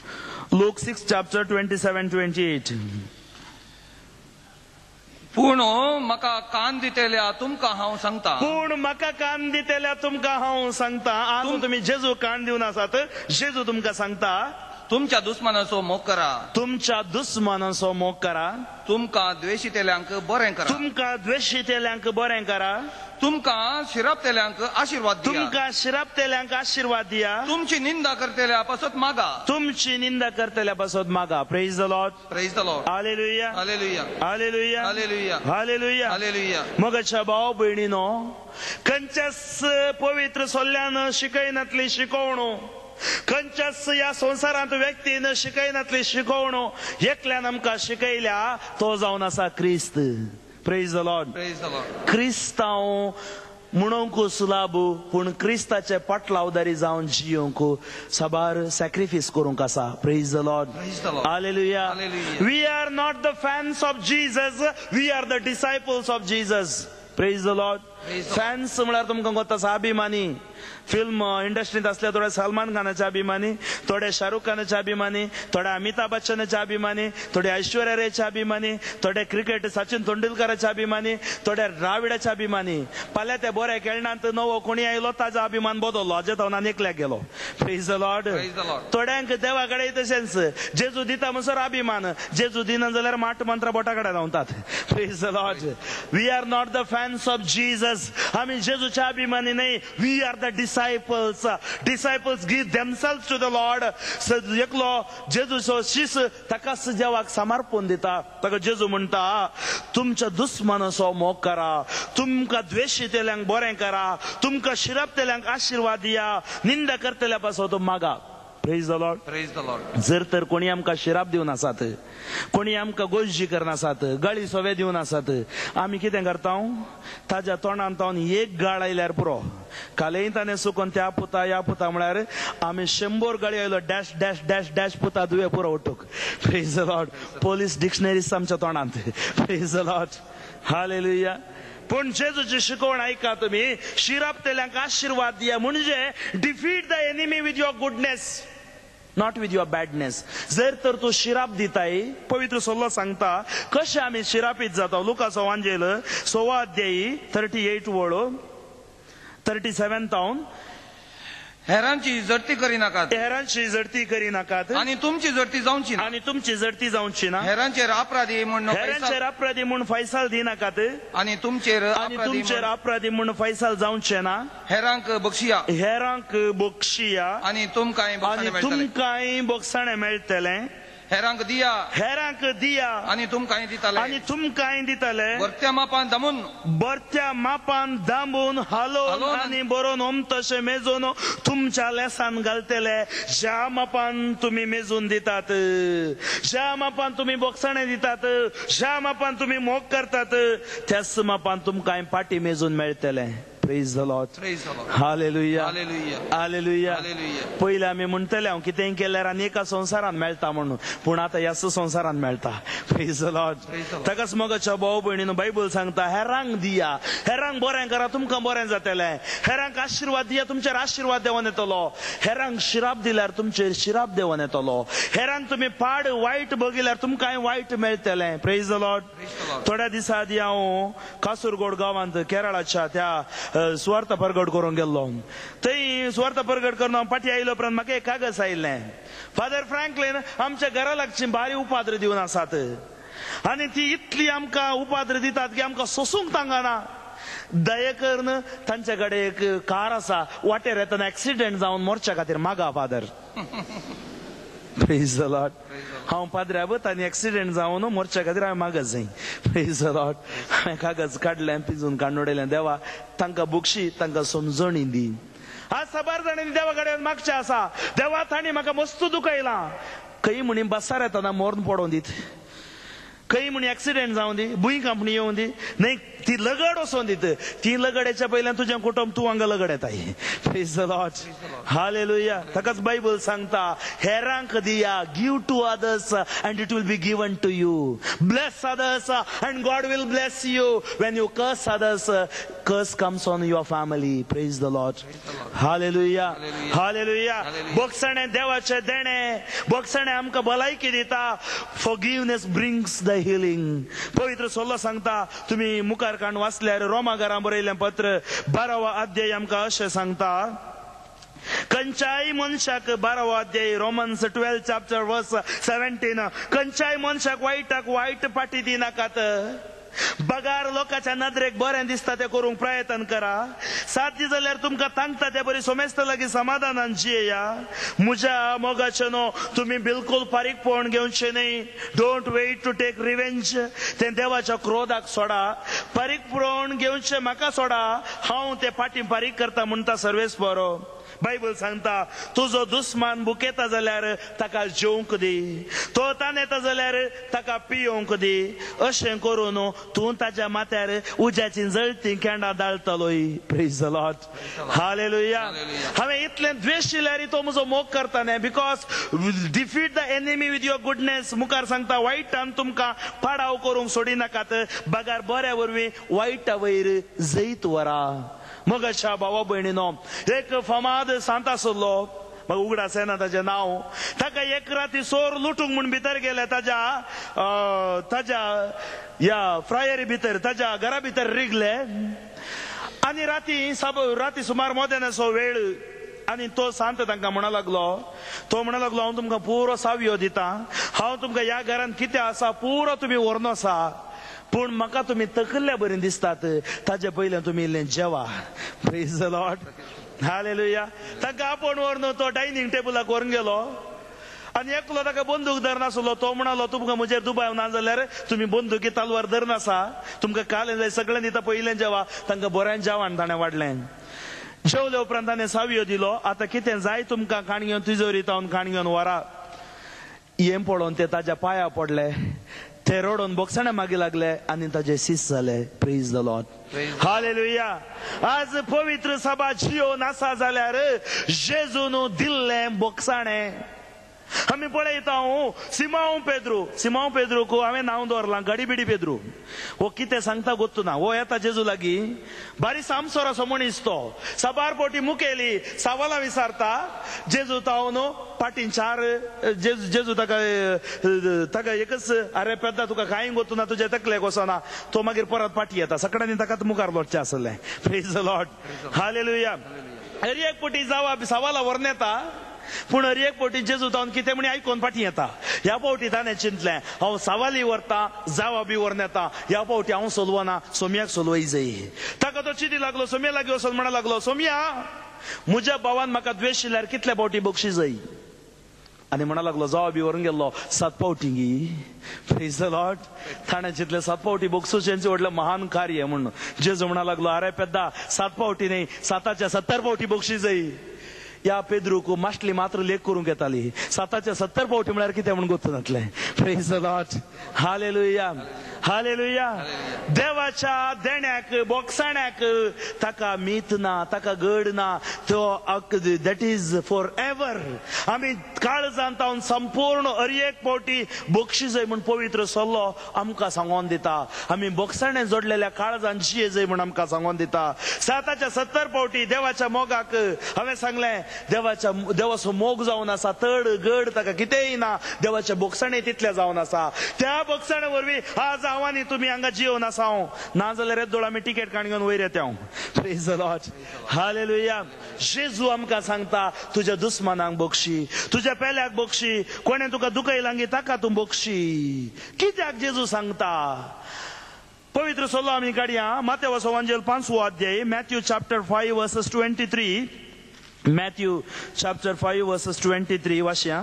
Luke six chapter twenty-seven twenty-eight. पूण म्हाका कान दितेल्या तुमकां हांव सांगता पूण म्हाका कान दितेल्या तुमकां हांव सांगता. आज तुम्ही जेजू कान दिवन आसात, जेजू तुमकां सांगता तुमच्या दुस्मनाचो मोग करा, तुमच्या दुस्मनाचो मोग करा, तुमकां द्वेशितेल्यांक बरें करा, तुमकां द्वेशितेल्यांक बरें करा, तुमकां शिरापतेल्यांक आशीर्वाद दिया, तुमकां शिरापतेल्यांक आशीर्वाद दिया, तुमची निंदा करतेल्या पासत मागा, तुमची निंदा करतेल्या पासत मागा. Praise the Lord. Praise the Lord. Hallelujah hallelujah hallelujah hallelujah hallelujah. Hallelujah. मगच्या भाव भयणीनो, खंयच्याच पवित्र सोल्ल्यान शिकयनातली शिकवणू, खंयच्याच ह्या संवसारांत व्यक्तीन शिकयनातली शिकवणू एकल्यान आमकां शिकयल्या, तो जावन आसा क्रिस्त. Praise the Lord. Praise the Lord. क्रिस्तांव म्हणूंक सुलाभ, पूण क्रिस्ताचे पाटलावदारी जावन जियोंक साबार सॅक्रिफायस करूंक आसा. Praise the Lord. Praise the Lord. Hallelujah. Hallelujah. We are not the fans of Jesus, we are the डिसायपल्स of Jesus. Praise the Lord. Praise the Lord. Fans म्हळ्यार तुमकां कोता आसा अभिमानी. फिल्म इंडस्ट्रींत असले थोडे सलमान खानाचे अभिमानी, थोडे शाहरुख खानाचे अभिमानी, थोडे अमिताभ बच्चनाचे अभिमानी, थोडे ऐश्वर्या रायचे अभिमानी, थोडे क्रिकेट सचिन तेंडुलकराचे अभिमानी, थोडे द्राविडाचे अभिमानी. फाल्यां ते बरे खेळणांत नवो कोणी आयलो ताजो अभिमान बदललो, हाजे तवनान एकल्याक गेलो. Praise the Lord. Praise the Lord. थोड्यांक देवा कडेन तशेंच जेजू दिता म्हणसर अभिमान, जेजू दिना जाल्यार माट मंत्र बोटा कडेन धांवतात. Praise the Lord. We are not the fans of Jesus. आमी जेजूचे अभिमानी नाही. We are the disciples. Disciples give themselves to the Lord. एकलो जेजूचो शिस ताकाच देवाक समर्पण दिता. ताका जेजू म्हणटा, तुमच्या दुस्मनाचो मोग करा, तुमकां द्वेशितेल्यांक बरें करा, तुमकां शिरपतेल्यांक आशीर्वाद दिया, निंदा करतेल्या पासत मागा. Praise the Lord. Praise the Lord. जर तर कोणी आमकां शिराप दिवन आसात, कोणी आमकां गोश्जी करना आसात, गाळी सोवे दिवन आसात, आमी कितें करता? ताज्या तोंडान तावन एक गाळ आयल्यार पुरो. कालय ताणें चुकून त्या पुता ह्या पुता म्हळ्यार आमी शंबर गाळी आयलो डॅश डॅश डॅश डॅश पुता दुवे पुरो ओटूक. Praise the Lord. Police dictionaries आमच्या तोंडांत. Praise the Lord. हालेलुया. पण जेजूची शिकवण ऐका तुम्ही. शिरापतेल्यांक आशीर्वाद दिया म्हणजे defeat the enemy with your goodness, not with your badness. जर तर तू शिराप दिताय, पवित्र सल्लो सांगता कशे आमी शिरापीत जाता. लुकाचो वांजेल सोवा अध्यायी थर्टी एट वळ थर्टी सेवन तावन, हेरांची जडती करिनाकात हेरांची जडती करिनाकात आणि तुमची जडती जावची ना, आणि तुमची जडती जावची ना. हेरांचेर अपराधी म्हणून हेरांचेर अपराधी म्हूण फैसाल दिनाकात, आणि तुमचेर आणि अपराधी तुमचेर म्हूण अपराधी म्हूण फैसाल जावचे ना. हेरांक बक्षिया हेरांक बक्षिया, आणि तुमकांय आणि बक्षणे मेळटले. तुमकांय बोगसाणे मेळटले. हेरांक दिया हेरांक दिया, आणि तुमकांय दिताले. आणि तुमकांय दितले. बरत्या मापान दामून बरत्या मापान दांबून हालोवन हालोवन आणि बरोवन ओम तशे मेजून तुमच्या लेसान घालतले. ज्या मापान तुम्ही मेजून दितात, ज्या मापान तुम्ही बोगसाणे दितात, ज्या मापान तुम्ही मोग करतात, त्याच मापान तुमकांय पाटी मेजून मेळटले. Praise the Lord. Praise the Lord. Hallelujah Hallelujah. Hallelujah. Hallelujah. पहिले आमी म्हणटले हांव कितें केल्यार आनी एका संवसारान मेळटा म्हणून, पूण आतां ह्याच संवसारान मेळटा. Praise the Lord. Praise the Lord. ताकाच मगाच्या भाव भयणीन बायबल सांगता, हेरांक दिया, हेरांक बरें करा, तुमकां बरें जातलें. हेरांक आशीर्वाद दिया, तुमचेर आशीर्वाद देंवन येतलो. हेरांक शिराप दिल्यार तुमचेर शिराप देंवन येतलो. हेरांक तुमी पाड वायट बगिल्यार तुमकांय वायट मेळटलें. Praise the Lord. Praise the Lord. थोड्या दिसा आदी हांव कासुरगोड गांवांत केरळाच्या त्या सुवार्थ परगट करूंक गेल्लो. थंय सुवार्थ परगट करून हांव फाटीं आयलो उपरांत म्हाका एक कागज आयिल्लें. फादर फ्रँकलीन आमच्या घरा लागची भारी उपाद्र दिवन आसात, आनी ती इतली आमकां उपाद्र दितात की आमकां सोसूंक तांगना. दये करून तांचे कडेन एक कार आसा, वाटेर येतना एक्सिडेंट जावन मोरच्या खातीर मागा फादर. Praise the Lord. हांव पाद्र्या आनी एक्सिडेंट जावन मोरच्या खातीर हांवें मागत जाय. Praise the Lord. हांवें कागज काडलें, पिजून काडून उडयलें. देवा तांकां बक्षी, तांकां समजणी दी. आज साबार जाणांनी देवा कडेन मागचें आसा. देवा तांणी म्हाका मस्त दुखयलां. खंय म्हणी बसार येतना मोर्न पडोवन दीत, खंय म्हणी एक्सिडेंट जावं दी, भुंय कंपनी येवं दी, न्हय ती लगड वचोन दित ती लगड्याच्या पयल्यान तुजें कुटुंब तूं हांगा लगड येताय प्रेज द लॉर्ड हालेलुया ताकाच बायबल सांगता हेरांक दिया give to others and it will be given to you bless others and God will bless you when you curse others curse comes on your family praise the Lord hallelujah hallelujah बोगसणे देवाचे देणे बोगसणे आमकां भलायकी दिता फॉरगिवनेस ब्रिंग्स द हिलिंग पवित्र सोलो सांगता तुम्ही मुखार काण वाचल्यार रोमाकारां बरयलें पत्र बारावा अध्याय आमकां अशें सांगता खंयच्याय मनशाक बारावा अध्याय Romans twelve chapter verse seventeen खंयच्याय मनशाक वायटाक वायट पाटी दिनाकात बगार लोकांच्या नदरेक बरें दिसता ते करूंक प्रयत्न करा साध्य जाल्यार तुमकां तांगता ते बरी सोमेस्त लागीं समाधानान जियेया म्हज्या मोगाचे न्हू तुमी बिलकुल फारीकपण घेवचे न्ही don't wait to take revenge ते देवाच्या क्रोधाक सोडा फारीकपण घेवचे म्हाका सोडा हांव ते फाटीं फारीक करता म्हणटा सर्वेस्परो बायबल सांगता तुजो दुस्मान बुकेता जाल्यार ताका जेवंक दी तो तानेता जाल्यार ताका पियोंक दी अशें करून तूं ताच्या माथ्यार उज्याची जळती केंडां दाळतलोय प्रेज द लॉर्ड हालेलुया हांवें इतलें द्वेशिल्यार तो म्हजो मोग करता न्ही because defeat the enemy with your goodness मुखार सांगता वायटान तुमकां पाडाव करूंक सोडिनाकात बगार बऱ्या वरवीं वायटा वयर जैत वरा मोगाच्या भावा भयणीनो एक फामाद सांत आसलो म्हाका उगडास येना ताचें नांव ताका एक राती सोर लुटूंक म्हूण भितर गेले ताच्या ताच्या ह्या फ्रायरी भितर ताच्या घरा भितर रिगले आनी राती सब राती सुमार मोदेनाचो वेळ आनी तो सांत तांकां म्हणा लागलो तो म्हणा लागलो हांव तुमकां पुरो सावयो दिता हांव तुमकां ह्या घरांत कितें आसा पुरो तुमी व्हरून आसा पूण म्हाका तुमी तकल्ल्या बरें दिसतात ताचे पयलें तुमी इल्लें जेवा प्रेज द लॉर्ड हालेलुया ताका आपूण व्हरून तो डायनिंग टेबलाक व्हरून गेलो आनी एकलो ताका बंदूक धरनासलो तो म्हणालो तुमकां म्हजेर दुबाव ना जाल्यार तुमी बंदुकी तलवार धरनासा तुमकां कालें जाय सगळें दिता पयलें जेवा तांकां बरें जेवण ताणें वाडलें जेवले उपरांत ताणें सावयो दिलो आतां कितें जाय तुमकां काणयोन तिजोरीत हांव काणयोन व्हरा हें पळोवन ते ताच्या पांयां पडले ते रडोन बोगसणे मागे लागले आनी ताजे सीस जाले प्रेज द लॉर्ड हालेलुया आज पवित्र सभा जियोन आसा जाल्यार जेजून दिल्लें बोगसाणें आमी पळयता सिमांव पेद्रू सिमांव पेद्रूक हांवें नांव दवरलां गडीबिडी पेद्रू हो कितें सांगता गोत्तू ना हो येता जेजू लागीं बारी सामसोर असो मनीस तो सबार पोटी मुखेली सावालां विचारता जेजू तावन पाटीन चार जेजू जेजू ताका ताका एकच आरे पेद्दा तुका कांय गोत्तू ना तुजे तकलेक वचना तो मागीर परत पाटी येता सकाळीं ताका मुखार लोटचें आसलें प्रेज द लॉर्ड हालेलुया हरी एक पोटी जावा सवालां व्हरून येता पूण हरी एक पोटी जेजू तावन कितें म्हणी आयकोन फाटीं येता ह्या पावटी ताणें चिंतलें हांव सावाली व्हरता जावा बी व्हरून येता ह्या पावटी हांव सोलवना सोम्याक सोलवय जाय ताका तो चिंती लागलो सोम्या लागीं वचून म्हणा लागलो सोम्या म्हज्या भावान म्हाका द्वेशिल्ल्यार कितल्या पावटी बक्षी जाय आनी म्हणा लागलो जावा बी व्हरून गेल्लो सात पावटी गी प्रेज द लॉर्ड ताणें चिंतलें सात पावटी बक्षुचेंचें व्हडलें महान कार्य म्हणून जेजू म्हणा लागलो आरे पेद्दा सात पावटी न्ही साताच्या सत्तर पावटी बक्षी जाय या पेद्रूक मास्टली मात्र लेख करूंक येताली साताच्या सत्तर पावटी म्हळ्यार कितें म्हूण गोत्तू नासलें praise the Lord hallelujah hallelujah देवाच्या देण्याक बोगसाण्याक ताका मीत ना ताका गड ना तो दॅट इज फॉर एवर आमी काळजांत तावन संपूर्ण हरी एक पावटी बक्षी जाय म्हूण पवित्र सल्लो आमकां सांगोन दिता आमी बोगसाणें जोडलेल्या काळजांत जिये जाय म्हूण आमकां सांगोन दिता साताच्या सत्तर पावटी देवाच्या मोगाक हांवें सांगलें देवाच्या देवाचो मोग जावन आसा तड गड ताका कितेंय ना देवाच्या बोगसाणें तितलें जावन आसा त्या बोगसाण्या वरवीं आज हांव आनी तुमी हांगा जियोन आसा ना जाल्यार येदोळ आमी टिकेट काणयोन वयर येता प्रेज द लॉर्ड हालेलुया जेजू आमकां सांगता तुज्या दुस्मानांक बक्षी तुज्या पेल्याक बक्षी कोणें तुका दुखयलां गे ताका तूं बक्षी कित्याक जेजू सांगता पवित्र सोलो आमी काडया मातेवाचो वांजेल पांचवो अध्याय Matthew chapter five verses twenty three Matthew chapter five verses twenty three वाचया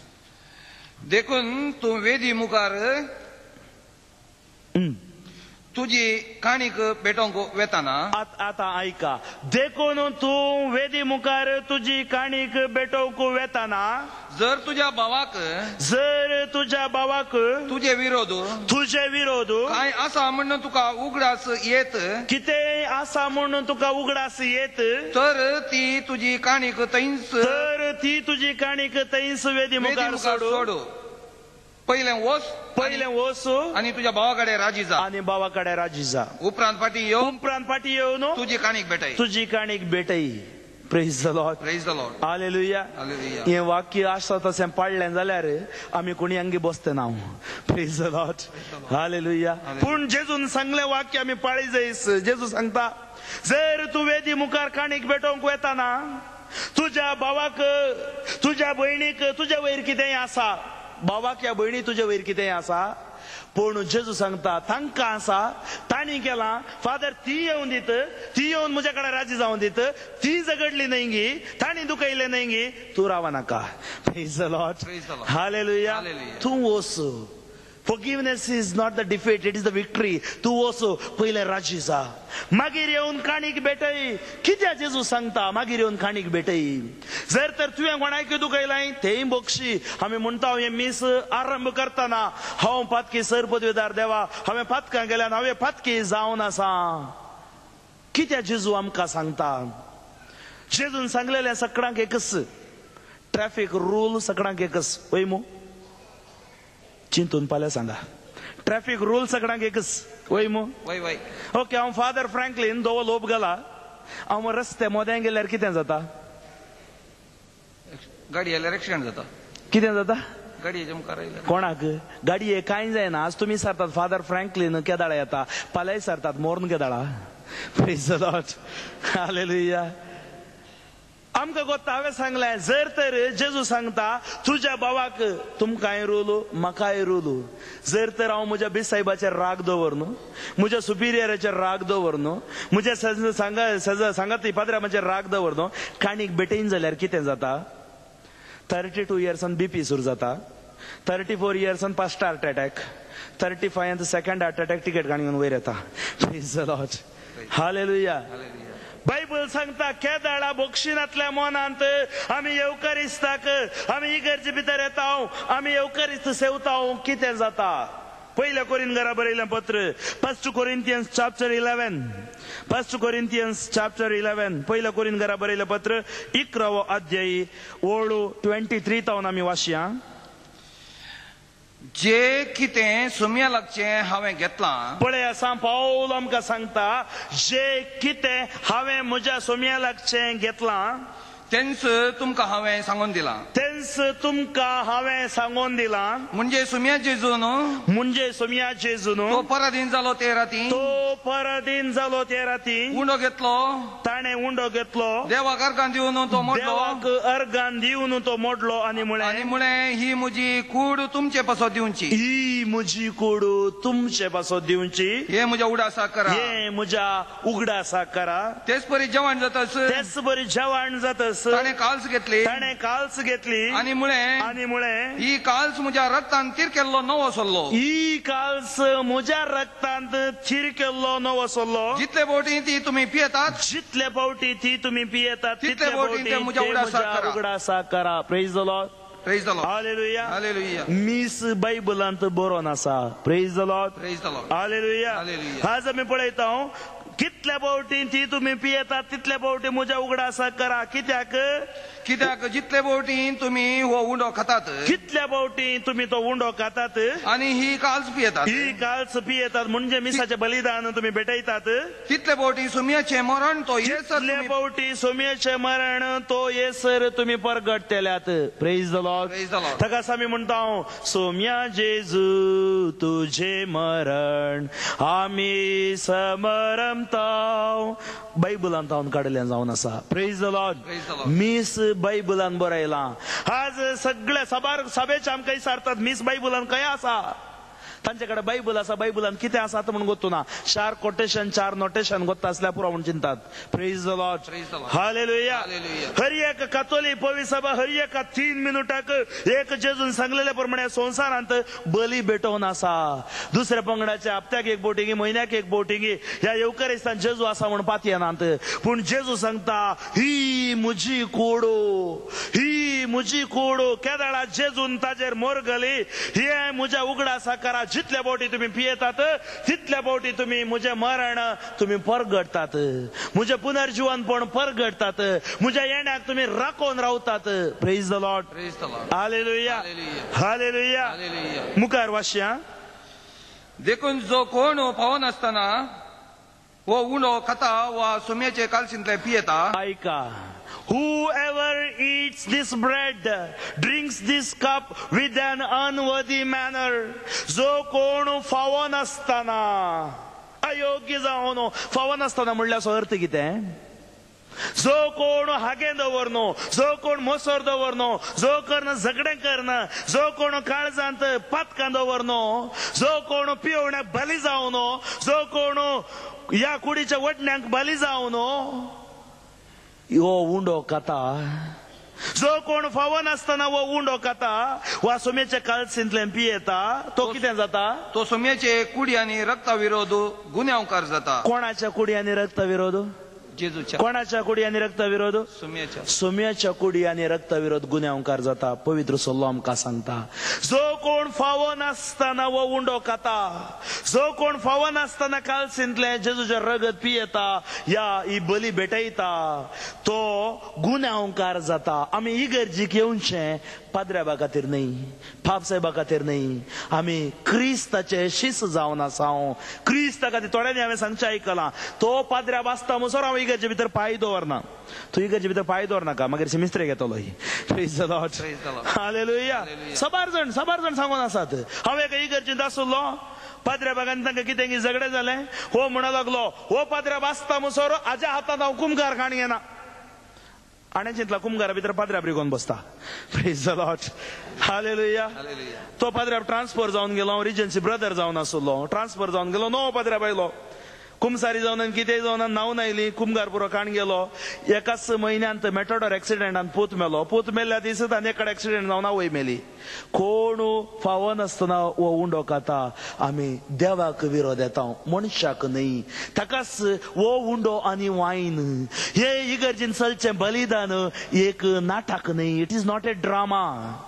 देखून तूं वेदी मुखार तुझी काणीक पेटोवंक वेताना आत- आता ऐका, देखून तू वेदी मुखार तुझी काणीक बेटोवंक वेताना जर तुझ्या भावाक जर तुझ्या भावाक तुझे विरोध तुझे विरोध काय असा म्हणून तुका उगडास येत कितें आसा म्हणून तुका उगडास येत तर ती तुझी काणीक थंयच तर ती तुझी काणीक थंयच वेदी मुखार वेदीमुखार सोडू. सोड. पहिले वस पहिले वस आणि तुझ्या भावाकडे राजी जा. आणि भावाकडे राजी जा. उपरांत फाटी येऊन उपरांत फाटी येऊन तुझी काणीक भेटाय. तुझी काणीक भेटई. Praise the Lord. Praise the Lord. Hallelujah. Hallelujah. हे वाक्य आसा तशें पाडलें जाल्यार आमी कोणी अंगी बसते ना. Praise the Lord. हालेलुया. पूण जेजून सांगलें वाक्य आमी पाळी जायस. जेजू सांगता, जर तू वेदी मुखार काणीक भेटोवंक वेताना तुझ्या भावाक तुझ्या भयणीक तुझ्या वयर कितेंय आसा, भावाक या भयणी तुझ्या वयर कितेंय आसा, पूण जेजू सांगता तांकां आसा, तांणी केला, फादर ती येवन दित, ती येवन म्हज्या कडेन राजी जावन दित, ती झगडली न्हय गी, तांणी दुखयले न्हय गी, तूं रावा नाका. Praise the Lord. Praise the Lord. Hallelujah. Hallelujah. तूं वच. Forgiveness is not the defeat, it is the victory. तू वच, पहिले राजी जा, मागीर येवन काणीक भेटय. कित्याक जेजू सांगता मागीर येवन काणीक भेटय. जर तर तुवें कोणाक दुखयलाय तेय बक्षी. आमी म्हणटा हे मीस आरंभ करतना हांव पातकी सरपदवीदार देवा, हांवें पातकां गेल्यान हांवें पातकी जावन आसा. कित्याक जेजू आमकां सांगता? जेजून सांगलेलें सगळ्यांक एकच, ट्रॅफिक रूल सगळ्यांक एकच. वय मो चिंतून फाल्यां सांगा. ट्रॅफिक रूल सगळ्यांक एकच. वय मो. वय वय. ओके, हांव फादर फ्रँकलीन दोवो लोप गेला, हांव रस्ते मोद्यान गेल्यार कितें जाता? गाडी आल्यार एक्सिडेंट जाता. कितें जाता? गाडयेच्या मुखार आयल्यार कोणाक? गाडये कांय जायना. आज तुमी सरतात फादर फ्रँकलीन केदाळा येता, फाल्यां सरतात मोर्न केदाळा. Praise the Lord. हालेलुया. आमकां गोत्ता, हांवें सांगलें, जर तर जेजू सांगता तुझ्या भावाक तुमकांय रोलू म्हाकाय रोलू, जर तर हांव म्हज्या बी साहेबाचेर राग दवर न्हू, म्हज्या सुपिरियराचेर राग दवर न्हू, म्हज्या सांगाती पाद्र्यामाचेर राग दवर न्हू, काणीक भेटयन जाल्यार कितें जाता? थर्टी टू इयर्सान बीपी सुरू जाता, थर्टी फोर इयर्सान first heart attack, thirty five second heart attack, ticket काडून वयर येता. Praise the Lord. Hallelujah. Bible सांगता केदाळा बक्षिणांतल्या मोनांत आमी येवकारिस्ताक आमी इगर्जे भितर येता, आमी येवकारिस्त सेवता, कितें जाता? पयल्या कोरिंथीयांक बरयलें पत्र, first Corinthians chapter eleven, first Corinthians chapter eleven, पयल्या कोरिंथीयांक बरयलें पत्र इकरावो अध्याय ओळू ट्वेंटी थ्री तावन आमी वाचया. जे कितें सुम्या लागचें हांवें घेतलां, पळय आसा पावल आमकां सांगता, जे कितें हांवें म्हज्या सोम्या लागचें घेतलां तेंच तुमकां हांवें सांगून दिलां. तेंच तुमकां हांवें सांगून दिलां. म्हणजे सुम्या जेजून म्हणजे सोम्या जेजून तो पराधीन जालो ते राती, तो पराधीन जालो ते राती, उंडो घेतलो, ताणें उंडो घेतलो, देवाक अर्गां दिवन तो मोडलो, देवाक अर्गान दिवन तो मोडलो, आनी आनी म्हळें म्हळें ही म्हजी कूड तुमचे पासो दिवची, ही म्हजी कूड तुमचे पासो दिवची, हे म्हज्या उडासाक करा. हे म्हज्या उगडासाक करा. तेच परी जेवण जातास तेच बरी जेवण जातस. ताणें काल्स घेतली ताणें काल्स घेतली, आनी म्हळें आनी म्हळें ही काल्स म्हज्या रक्तान तीर केल्लो नवो सोल्लो, ही काल्स म्हज्या रक्तांत थीर केल्लो नवो सोल्लो. जितले बोटी ती तुमी पियेतात जितले फावटी ती तुमी पियेतात तितले तितले फावटी फावटी ते ते म्हज्या उगडासाक म्हज्या करा. उगडासाक करा. Praise the Lord. Praise the Lord. Hallelujah. Hallelujah. मीस बायबलांत बरोवन आसा. Praise the Lord. Praise the Lord. Hallelujah. Hallelujah. आज आमी पळयता, कितल्या फावटी ती तुमी पियेतात तितल्या फावटी म्हज्या उगडासाक करा. कित्याक? कित्याक जितले बोटी तुमी हो उंडो खातात, कितल्या फावटी तुमी तो उंडो खातात आनी ही काल्स पियेतात, ही काल्स पियेतात, म्हणजे मिसाचे बलिदान तुम्ही भेटयतात, तितले बोटी सुम्याचे मरण तो येसर तितले तुमी- फावटी सोम्याचे मरण तो येसर तुम्ही परगट केल्यात. Praise the Lord. Praise the Lord. ताकाच आमी म्हणटा, सोम्या जेजू तुझे मरण आमी समरमता. बायबलांत हांव काडलें जावन आसा. Praise the Lord. Praise the Lord. मीस बायबलान बरयलां. आज सगळे सभार सभेचे आमकां विचारतात, मीस बायबलान खंय आसा? तांच्याकडे बायबल आसा बायबलान कितें आसा म्हणून गोतू ना चार कोटेशन चार नोटेशन गोत्ता असल्या पुरो म्हणून चिंतात praise the Lord Praise the Lord. Hallelujah Hallelujah. हर एक कातोलिक पवित्र सभा हर एका तीन मिनिटाक एक जेजून सांगलेल्या प्रमाणे संवसारांत बली भेटोवन आसा दुसऱ्या पंगडाच्या हप्त्याक एक बोटिंगी म्हयन्याक एक बोटिंगी ह्या येवकारिस्तान जेजू आसा म्हण पाती येनात पूण जेजू सांगता ही म्हजी कोडो ही म्हजी कोडो केदाळा जेजून ताजेर मोरगली हे म्हज्या उगडा साकारा जितल्या बोटी तुम्ही पियेतात तितल्या बोटी तुम्ही म्हजे मरण तुम्ही परगडतात म्हजे पुनर्जीवनपण परगडतात म्हज्या येण्याक तुम्ही राखोन रावतात praise the Lord Praise the Lord. Hallelujah Hallelujah. Hallelujah Hallelujah. मुखार वाचया देखून जो कोण पावन असताना व उलो खाता वा सुम्याचे कालसिंतले पियेता ऐका whoever eats this bread drinks this cup with an unworthy manner जो कोण फावो नासतना अयोग्य जावन फावो नासतना म्हणल्याचो अर्थ कितें जो कोण हागे दवरनो जो कोण मोसोर दवरनो जो कोण झगडें करना जो कोण काळजांत पातकां दवरनो जो कोण पिवण्याक बली जावनो जो कोण ह्या कुडीच्या वटण्यांक बली जावनो हो उंडो खाता जो कोण फावो नासतना वो उंडो खाता वा सुमेच्या काळसींतल्यान पियेता तो कितें जाता तो सुम्याचे कुडी आणि रक्ता विरोध गुन्यांवकार जाता कोणाच्या कुडी आनी रक्त विरोध जेजूच्या कोणाच्या कुडी आनी रक्त विरोध सुम्याच्या सोम्याच्या कुडी आनी रक्त विरोध गुन्यांवकार जाता पवित्र सल्लो आमकां सांगता जो कोण फावो नासतना वो उंडो खाता जो कोण फावो नासतना कालसिंतले जेजूचे रगत पियेता या ही बली भेटयता तो गुन्यांवकार जाता आमी इगर्जीक येवचे पाद्र्याबा खातीर न्ही फापसाहेबा खातीर न्ही आमी क्रिस्ताचे शिस जावन आसा क्रिस्ता खातीर थोड्यांनी हांवें सांगचें आयकलां तो पाद्र्या बासता म्हणसर हांव इगर्जे भितर पांय दवरना तूं इगर्जे भितर पांय दवरनाका मागीर मिस्त्रे घेतलो ही praise the Lord Praise the Lord. Hallelujah Hallelujah. सबार जाण सबार जाण सांगून आसात हांव एका इगर्जींत आसलो पाद्र्या बागान तांकां कितें झगडें जालें हो म्हणूंक लागलो हो पाद्र्या बासता म्हणसर हाज्या हातांत हांव कुमकार खाण घेना आनी चिंतला कुमगारा भितर पाद्र्या ब्रिगोन बसता praise the Lord hallelujah Hallelujah. तो पाद्र्या ट्रान्सफर जावन गेलो हांव रिजन्सी ब्रदर जावन आसलो ट्रान्सफर जावन गेलो नो पाद्र्या बायलो कुमसारी जावन कितेंय जावन नांव आयली कुमगार पुरो काण गेलो एकाच म्हयन्यांत मेटोडोर एक्सिडेंटान पूत मेलो पूत मेल्ल्या दिसत आनी एकाड एक्सिडेंट जावन आवय मेली कोण फावो नासतना हो उंडो खाता आमी देवाक विरोध येता मनशाक न्ही ताकाच हो उंडो आनी वायन हे इगर्जीन चलचें बलिदान एक नाटक न्ही it is not a drama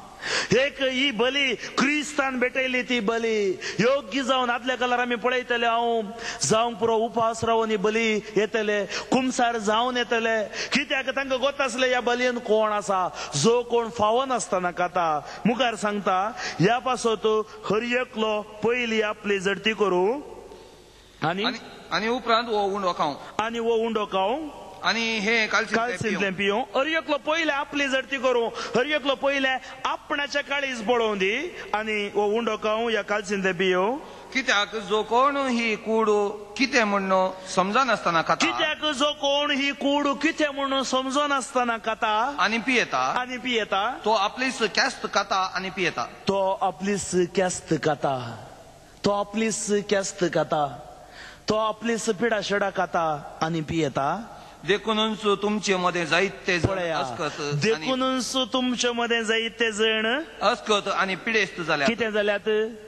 एक ही बली क्रिस्तान भेटयली ती बली योग्य जावन आदल्या काळार आमी पळयतले हांव जावंक पुरो उपास रावन ही बली येतले कुमसार जावन येतले कित्याक तांकां गोत आसले ह्या बलयेन कोण आसा जो कोण फावो नासतना खाता मुखार सांगता ह्या पासत हर एकलो पयली आपली जडती करूं आनी आणि आणि उपरांत वो उंडो खाऊ आनी हो उंडो खाव आणि हे कालसिंतले कालसिंतलें पियो हर एकलो पयले आपली जडती करूं हर एकलो पयले आपणाच्या काळीज पळोवं दी आनी हो उंडो खाव या कालसिंतलें पियो कित्याक जो कोण ही कूड कितें म्हणनो समजानासतना खाता कित्याक जो कोण ही कूड कितें म्हणून समजो नासतना खाता आणि पियेता आनी पियेता तो आपलीच कॅस्त खाता आणि पियेता तो आपलीच क्यास्त खाता तो आपलीच क्यास्त खाता तो आपलीच पिडा शेडा खाता आनी पियेता देखूनच तुमचे मध्ये जायते जण पळया अस्कत आणि- देखूनच तुमचे मध्ये जायते जण अस्कत आणि पिडेस्त जाल्या कितें जाल्यात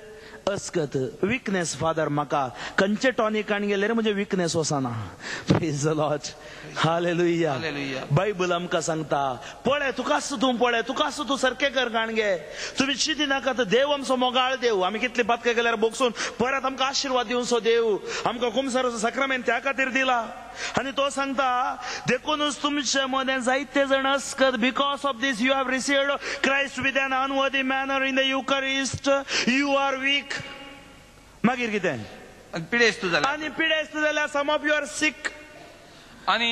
अस्कत विकनेस फादर म्हाका खंयचे टॉनिक काण गेले रे म्हणजे विकनेस वचना praise the Lord hallelujah Hallelujah. Bible आमकां सांगता पळय तुका तूं पळय तुका तूं सारकें कर काण गे तुमी चिंती नाकात देव आमचो मोगाळ देव आमी कितले पातके गेल्यार बोगसून परत आमकां आशिर्वाद दिवचो देव आमकां कुमसाराचो सक्रामेंत त्या खातीर दिला आनी तो सांगता देखूनच तुमचे मदें जायते जाण अस्कत because of this you have received Christ with an unworthy manner in the Eucharist you are weak मागीर कितें आणि पिडेस्त जाल्या आनी पिडेस्त जाल्यार some of you are sick आणि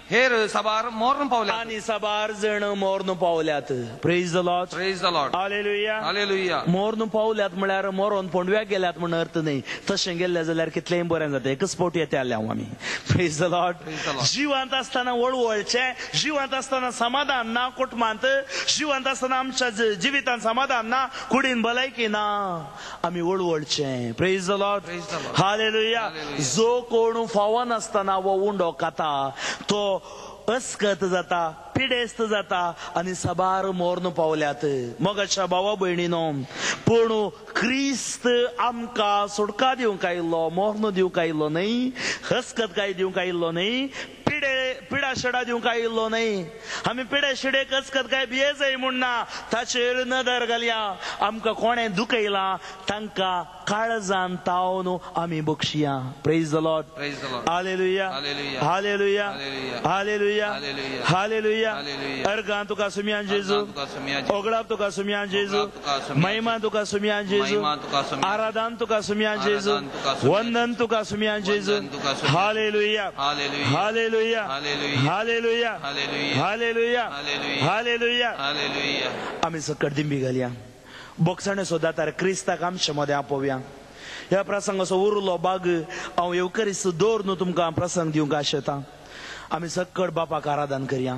हेर साबार मोर्न पावल्या आणि साबार जण मोर्न पावल्यात. Praise the Lord. Praise the Lord. Hallelujah. Hallelujah. मोर्न पावल्यात म्हळ्यार मोरोन पोंडव्याक गेल्यात म्हण अर्थ नाही. तशें गेल्ले जाल्यार कितलेंय बरें जाता. एकच फावट येते आले हांव आमी. Praise the Lord. Praise the Lord. जिवांत असताना वळवळचे, जिवांत असताना समाधान ना कुटुंबांत, जिवांत असताना आमच्या जिवितांत समाधान ना, कुडीन भलायकी ना, आमी वळवळचे. Praise the Lord. Praise the Lord. Hallelujah. Hallelujah. जो कोण फावो नासतना वो उंडो खाता तो अस्कत जाता, पिडेस्त जाता आणि साबार मोर्न पावल्यात. मोगाच्या भावा भयणीनो, पूण क्रिस्त आमकां सुटका दिवंक आयिल्लो, मोर्न दिवंक आयिल्लो न्हय, हस्कत काय दिवंक आयिल्लो न्हय, पिडे पिडा शेडा दिवंक आयिल्लो न्हय. आमी पिडे शेडेक हस्कत काय भियेजय म्हणना, ताचेर नदर घालया. आमकां कोणें दुखयलां तांकां काळजान तावन आमी बक्षिया. Praise the Lord. Praise the Lord. Hallelujah. Hallelujah. Hallelujah. Hallelujah. Hallelujah. Hallelujah. Hallelujah. Hallelujah. अर्गां तुका सुम्यान जेजू, अर्गां तुका सुम्यान जेजू. ओगळाप तुका सुम्यान जेजू, ओगळाप तुका सुम्यान महिमा तुका सुम्यान जेजू, महिमा तुका सुम्यान. आराधन तुका सुम्यान जेजू, आराधन तुका सुम्यान. वंदन तुका सुम्यान जेजू. वंदन तुका सुम्यान. Hallelujah. Hallelujah. Hallelujah. Hallelujah. Hallelujah. Hallelujah. Hallelujah. Hallelujah. Hallelujah. Hallelujah. आमी सकट दिंबी घालया. बोगसणे सुद्धा तर क्रिस्ताक आमच्या मध्ये आपोवया. ह्या प्रसंगाचो उरलो भाग हांव येवकरीस दवर न्हू तुमकां प्रसंग दिवंक आशेता. आमी सकट बापाक आराधन करया.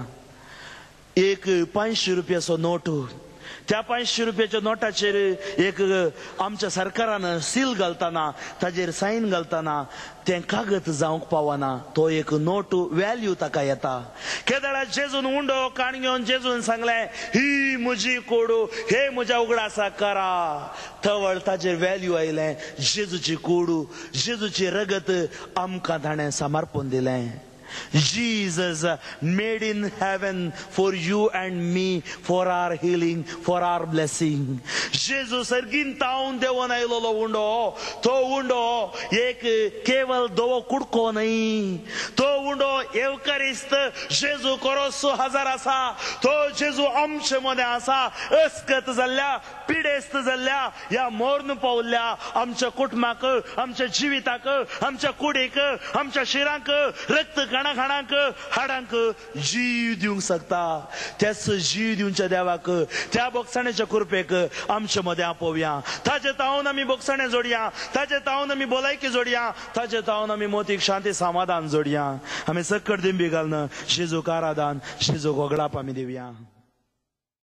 एक पांचशे रुपयाचो नोट, त्या पांचशे रुपयाच्या नोटाचेर एक आमच्या सरकारान सील घालतना, ताजेर सायन घालतना तें कागद जावंक पावना. तो एक नोट व्हॅल्यू ताका येता. केदाळा जेजून उंडो काण घेवन जेजून सांगलें, ही म्हजी कोडू, हे म्हज्या उगडासा करा. थवळ ताजेर व्हॅल्यू आयलें. जेजूची कोडू, जेजूची रगत आमकां ताणें समर्पण दिलें. Jesus made in heaven for you and me, for our healing, for our blessing. जेजू सर्गीन तावन देवन आयलोलो उंडो, तो उंडो एक केवल दोवो कुडको न्हय, तो उंडो एवकारिस्त जेजू कोरोसो हजार आसा. तो जेजू आमचे मदें आसा. अस्कत जाल्ल्या, पिडेस्त जाल्ल्या, ह्या मोर्न पावल्ल्या आमच्या कुटुंबाक, आमच्या जिविताक, आमच्या कुडीक, आमच्या शिरांक, रक्त खाणा खाणांक, हाडांक जीव दिवंक शकता. त्याच जीव दिवच्या देवाक, त्या बोगसण्याच्या कृपेक आमच्या मध्ये आपोवया. ताचे तावन आमी बोगसणे जोडया, ताचे तावन आमी भलायकी जोडया, ताचे तावन आमी मोतीक शांती समाधान जोडया. आमी सकट दिंबी घालना जेजूक आराधन, जेजूक वगडाप आमी दिवया.